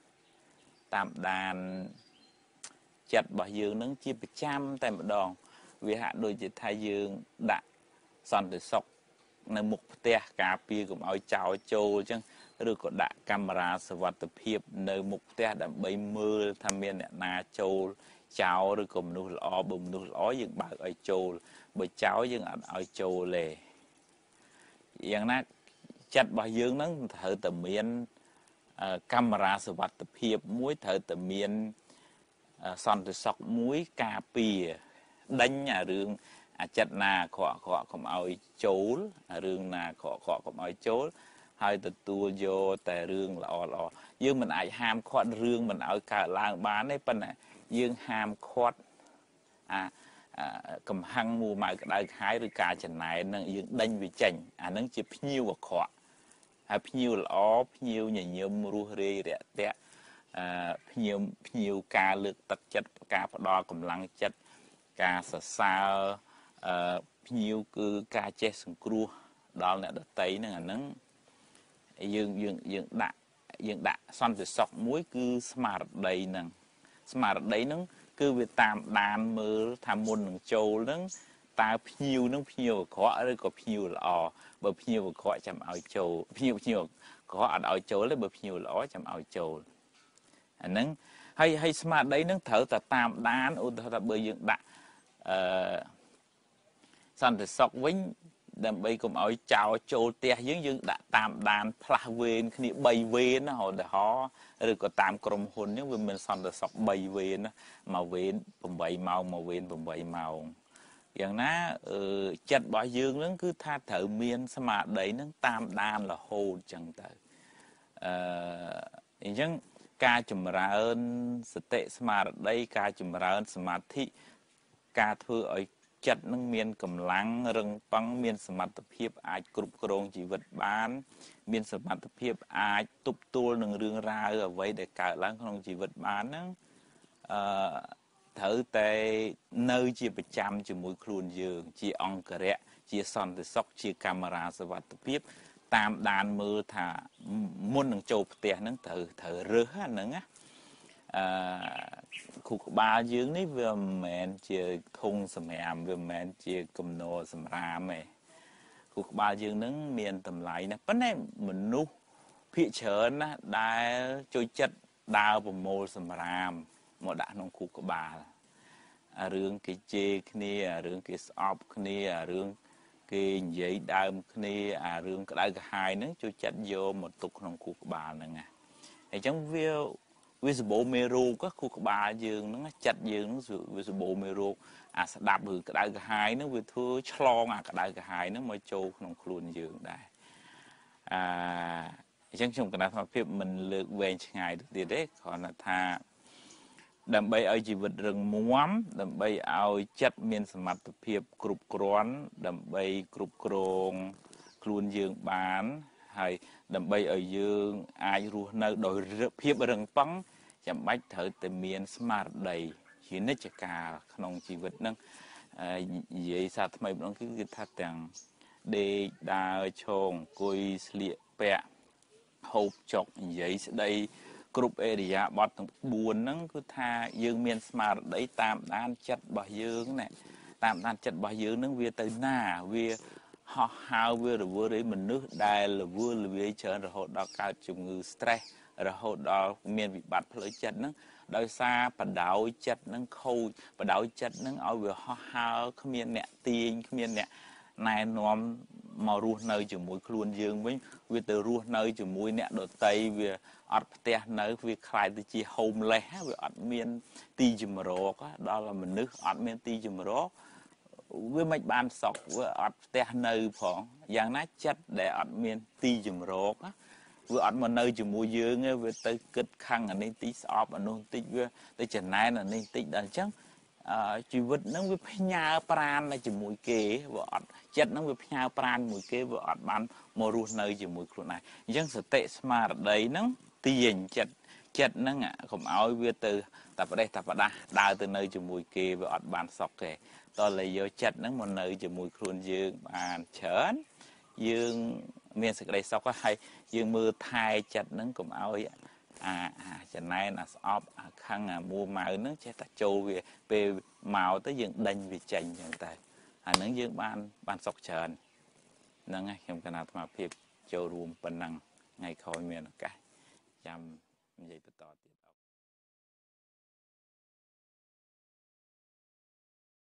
ចិត្តរបស់យើងហ្នឹងជាប្រចាំតែម្ដងវាហាក់ដូចជាថាយើងដាក់សន្តិសុខនៅមុខផ្ទះការពារកុំឲ្យចោរចូលអញ្ចឹងឬក៏ដាក់កាមេរ៉ាសុវត្ថិភាពនៅមុខផ្ទះដើម្បីមើលថាមានអ្នកណាចូលចោរឬក៏មនុស្សល្អបើមនុស្សល្អយើងបើកឲ្យចូលបើចោរយើងអត់ឲ្យចូលទេយ៉ាងណាចិត្តរបស់យើងហ្នឹងត្រូវតែមានកាមេរ៉ាសុវត្ថិភាពមួយត្រូវតែមានសន្តិសុខមួយការពារដេញអារឿងអាចិត្តណាអាក្រក់កុំឲ្យចូលអារឿងណាអាក្រក់កុំឲ្យចូលហើយទទួលយកតែរឿងល្អយើងមិនអាចហាមឃាត់រឿងមិនឲ្យកើតឡើងបានទេប៉ុន្តែយើងហាមឃាត់កំហឹងមូម៉ៅក្តៅក្រហាយឬការចំណែននឹងយើងដេញវាចេញអានឹងជាភ្ញៀវអាក្រក់ហើយភ្ញៀវល្អភ្ញៀវញញឹមរស់រាយរាក់ទាក់ភ្ញៀវការលើកទឹកចិត្តការផ្ដល់កម្លាំងចិត្តការសរសើរភ្ញៀវគឺការចេះសង្គ្រោះដល់អ្នកដទៃហ្នឹងអាហ្នឹងយើងដាក់សន្តិសុខមួយគឺស្មារតីហ្នឹងគឺវាតាមដានមើលថាមុននឹងចូលហ្នឹងតើភ្ញៀវហ្នឹងភ្ញៀវអាក្រក់ឬក៏ភ្ញៀវល្អបើភ្ញៀវអាក្រក់ចាំឲ្យចូលភ្ញៀវអាក្រក់អត់ឲ្យចូលទេបើភ្ញៀវល្អចាំឲ្យចូលអាហ្នឹងហើយស្មារតីហ្នឹងត្រូវតែតាមដានឧទាហរណ៍ថាបើយើងដាក់សន្តិសុខវិញដើម្បីកុំឲ្យចោរចូលផ្ទះយើងដាក់តាមដានផ្លាស់វេនគ្នា3វេនណាឧទាហរណ៍ឬក៏តាមក្រុមហ៊ុនអញ្ចឹងវាមានសន្តិសុខ3វេនណាមួយវេន8ម៉ោងមួយវេន8ម៉ោងយ៉ាងណាចិត្តរបស់យើងហ្នឹងគឺថាត្រូវមានស្មារតីហ្នឹងតាមដានរហូតអញ្ចឹងទៅអញ្ចឹងការចម្រើនសតិស្មារតីការចម្រើនសមាធិការធ្វើឲ្យចិត្តនឹងមានកម្លាំងរឹងប៉ឹងមានសមត្ថភាពអាចគ្រប់គ្រងជីវិតបានមានសមត្ថភាពអាចទប់ទល់នឹងរឿងរ៉ាវអ្វីដែលកើតឡើងក្នុងជីវិតបានហ្នឹងត្រូវតែនៅជាប្រចាំជាមួយខ្លួនយើងជាអង្គរៈជាសន្តិសុខជាកាមេរ៉ាសុវត្ថិភាពតាមដានមើលថាមុននឹងចូលផ្ទះហ្នឹងត្រូវរើសហ្នឹងណាខួរក្បាលយើងនេះវាមិនមែនជាធុងសម្រាមវាមិនមែនជាគំនរសម្រាមទេខួរក្បាលយើងនឹងមានតម្លៃណាស់ប៉ុន្តែមនុស្សភាគច្រើនណាដែលចូលចិត្តដើរប្រមូលសម្រាមមកដាក់ក្នុងខួរក្បាលអារឿងគេជេរគ្នាអារឿងគេស្អប់គ្នាអារឿងគេនិយាយដើមគ្នាអារឿងក្តៅក្រហាយហ្នឹងចូលចិត្តយកមកទុកក្នុងខួរក្បាលហ្នឹងណាអញ្ចឹងវាសម្បូរមេរោគខួរក្បាលយើងហ្នឹងចិត្តយើងហ្នឹងវាសម្បូរមេរោគអាស្ដាប់ឬក្តៅក្រហាយហ្នឹងវាធ្វើឆ្លងអាក្តៅក្រហាយហ្នឹងមកចូលក្នុងខ្លួនយើងដែរអញ្ចឹងខ្ញុំគណៈធម្មភាពមិនលើកវែងឆ្ងាយទៅទៀតទេគ្រាន់តែថាដើម្បីឲ្យជីវិតរឹងមាំដើម្បីឲ្យចិត្តមានសមត្ថភាពគ្រប់គ្រាន់ដើម្បីគ្រប់គ្រងខ្លួនយើងបានហើយដើម្បីឲ្យយើងអាចរស់នៅដោយភាពរឹងប៉ឹងចាំបាច់ត្រូវតែមានស្មារតីជានិច្ចកាលក្នុងជីវិតហ្នឹងនិយាយសារថ្មីម្ដងគឺថាទាំងដេកដើរឈរអង្គុយស្លៀកពាក់ហូបចុកនិយាយស្ដីគ្រប់អេរិយាបថទាំង4ហ្នឹងគឺថាយើងមានស្មារតីតាមដានចិត្តរបស់យើងណាតាមដានចិត្តរបស់យើងនឹងវាទៅណាវាហោះហើរវារវើរមនុស្សដែលរវើរវាយច្រើនរហូតដល់កើតជំងឺ stress រហូតដល់មានវិបត្តិផ្លូវចិត្តហ្នឹងដោយសារបដោយចិត្តហ្នឹងខូចបដោយចិត្តហ្នឹងឲ្យវាហោះហើរគ្មានអ្នកទាញគ្មានអ្នកណែនាំមករស់នៅជាមួយខ្លួនយើងវិញវាទៅរស់នៅជាមួយអ្នកដតីវាអត់ផ្ទះនៅវាคล้ายទៅជា homeless វាអត់មានទីជម្រកដល់មនុស្សអត់មានទីជម្រកវាមិនបានសុខវាអត់ផ្ទះនៅផងយ៉ាងណាចិត្តដែលអត់មានទីជម្រកវាអត់មកនៅជាមួយយើងទេវាទៅគិតខឹងអានេះតិចស្អប់អានោះតិចវាទៅចំណែនអានេះតិចដល់អញ្ចឹងជីវិតហ្នឹងវាផ្ញើប្រាណនៅជាមួយគេវាអត់ចិត្តហ្នឹងវាផ្ញើប្រាណមួយគេវាអត់បានមករស់នៅជាមួយខ្លួនឯងអញ្ចឹងសតិស្មារតីហ្នឹងទាញចិត្តហ្នឹងកុំឲ្យវាទៅតែប្រទេសតែប្រដាស់ដើរទៅនៅជាមួយគេវាអត់បានសុខទេតើលើយកចិត្តហ្នឹងមកនៅជាមួយខ្លួនយើងបានច្រើនយើងមានសេចក្តីសុខហើយយើងមើលថែចិត្តហ្នឹងកុំឲ្យចំណែនស្អប់ខឹងមួម៉ៅហ្នឹងចេះតែចូលវាពេលមកទៅយើងដេញវាចេញចឹងតែអាហ្នឹងយើងបានសុខច្រើនហ្នឹងហើយខ្ញុំគណៈអាត្មាភាពចូលរួមប៉ុណ្ណឹងថ្ងៃក្រោយមានឱកាសចាំនិយាយបន្តទៀត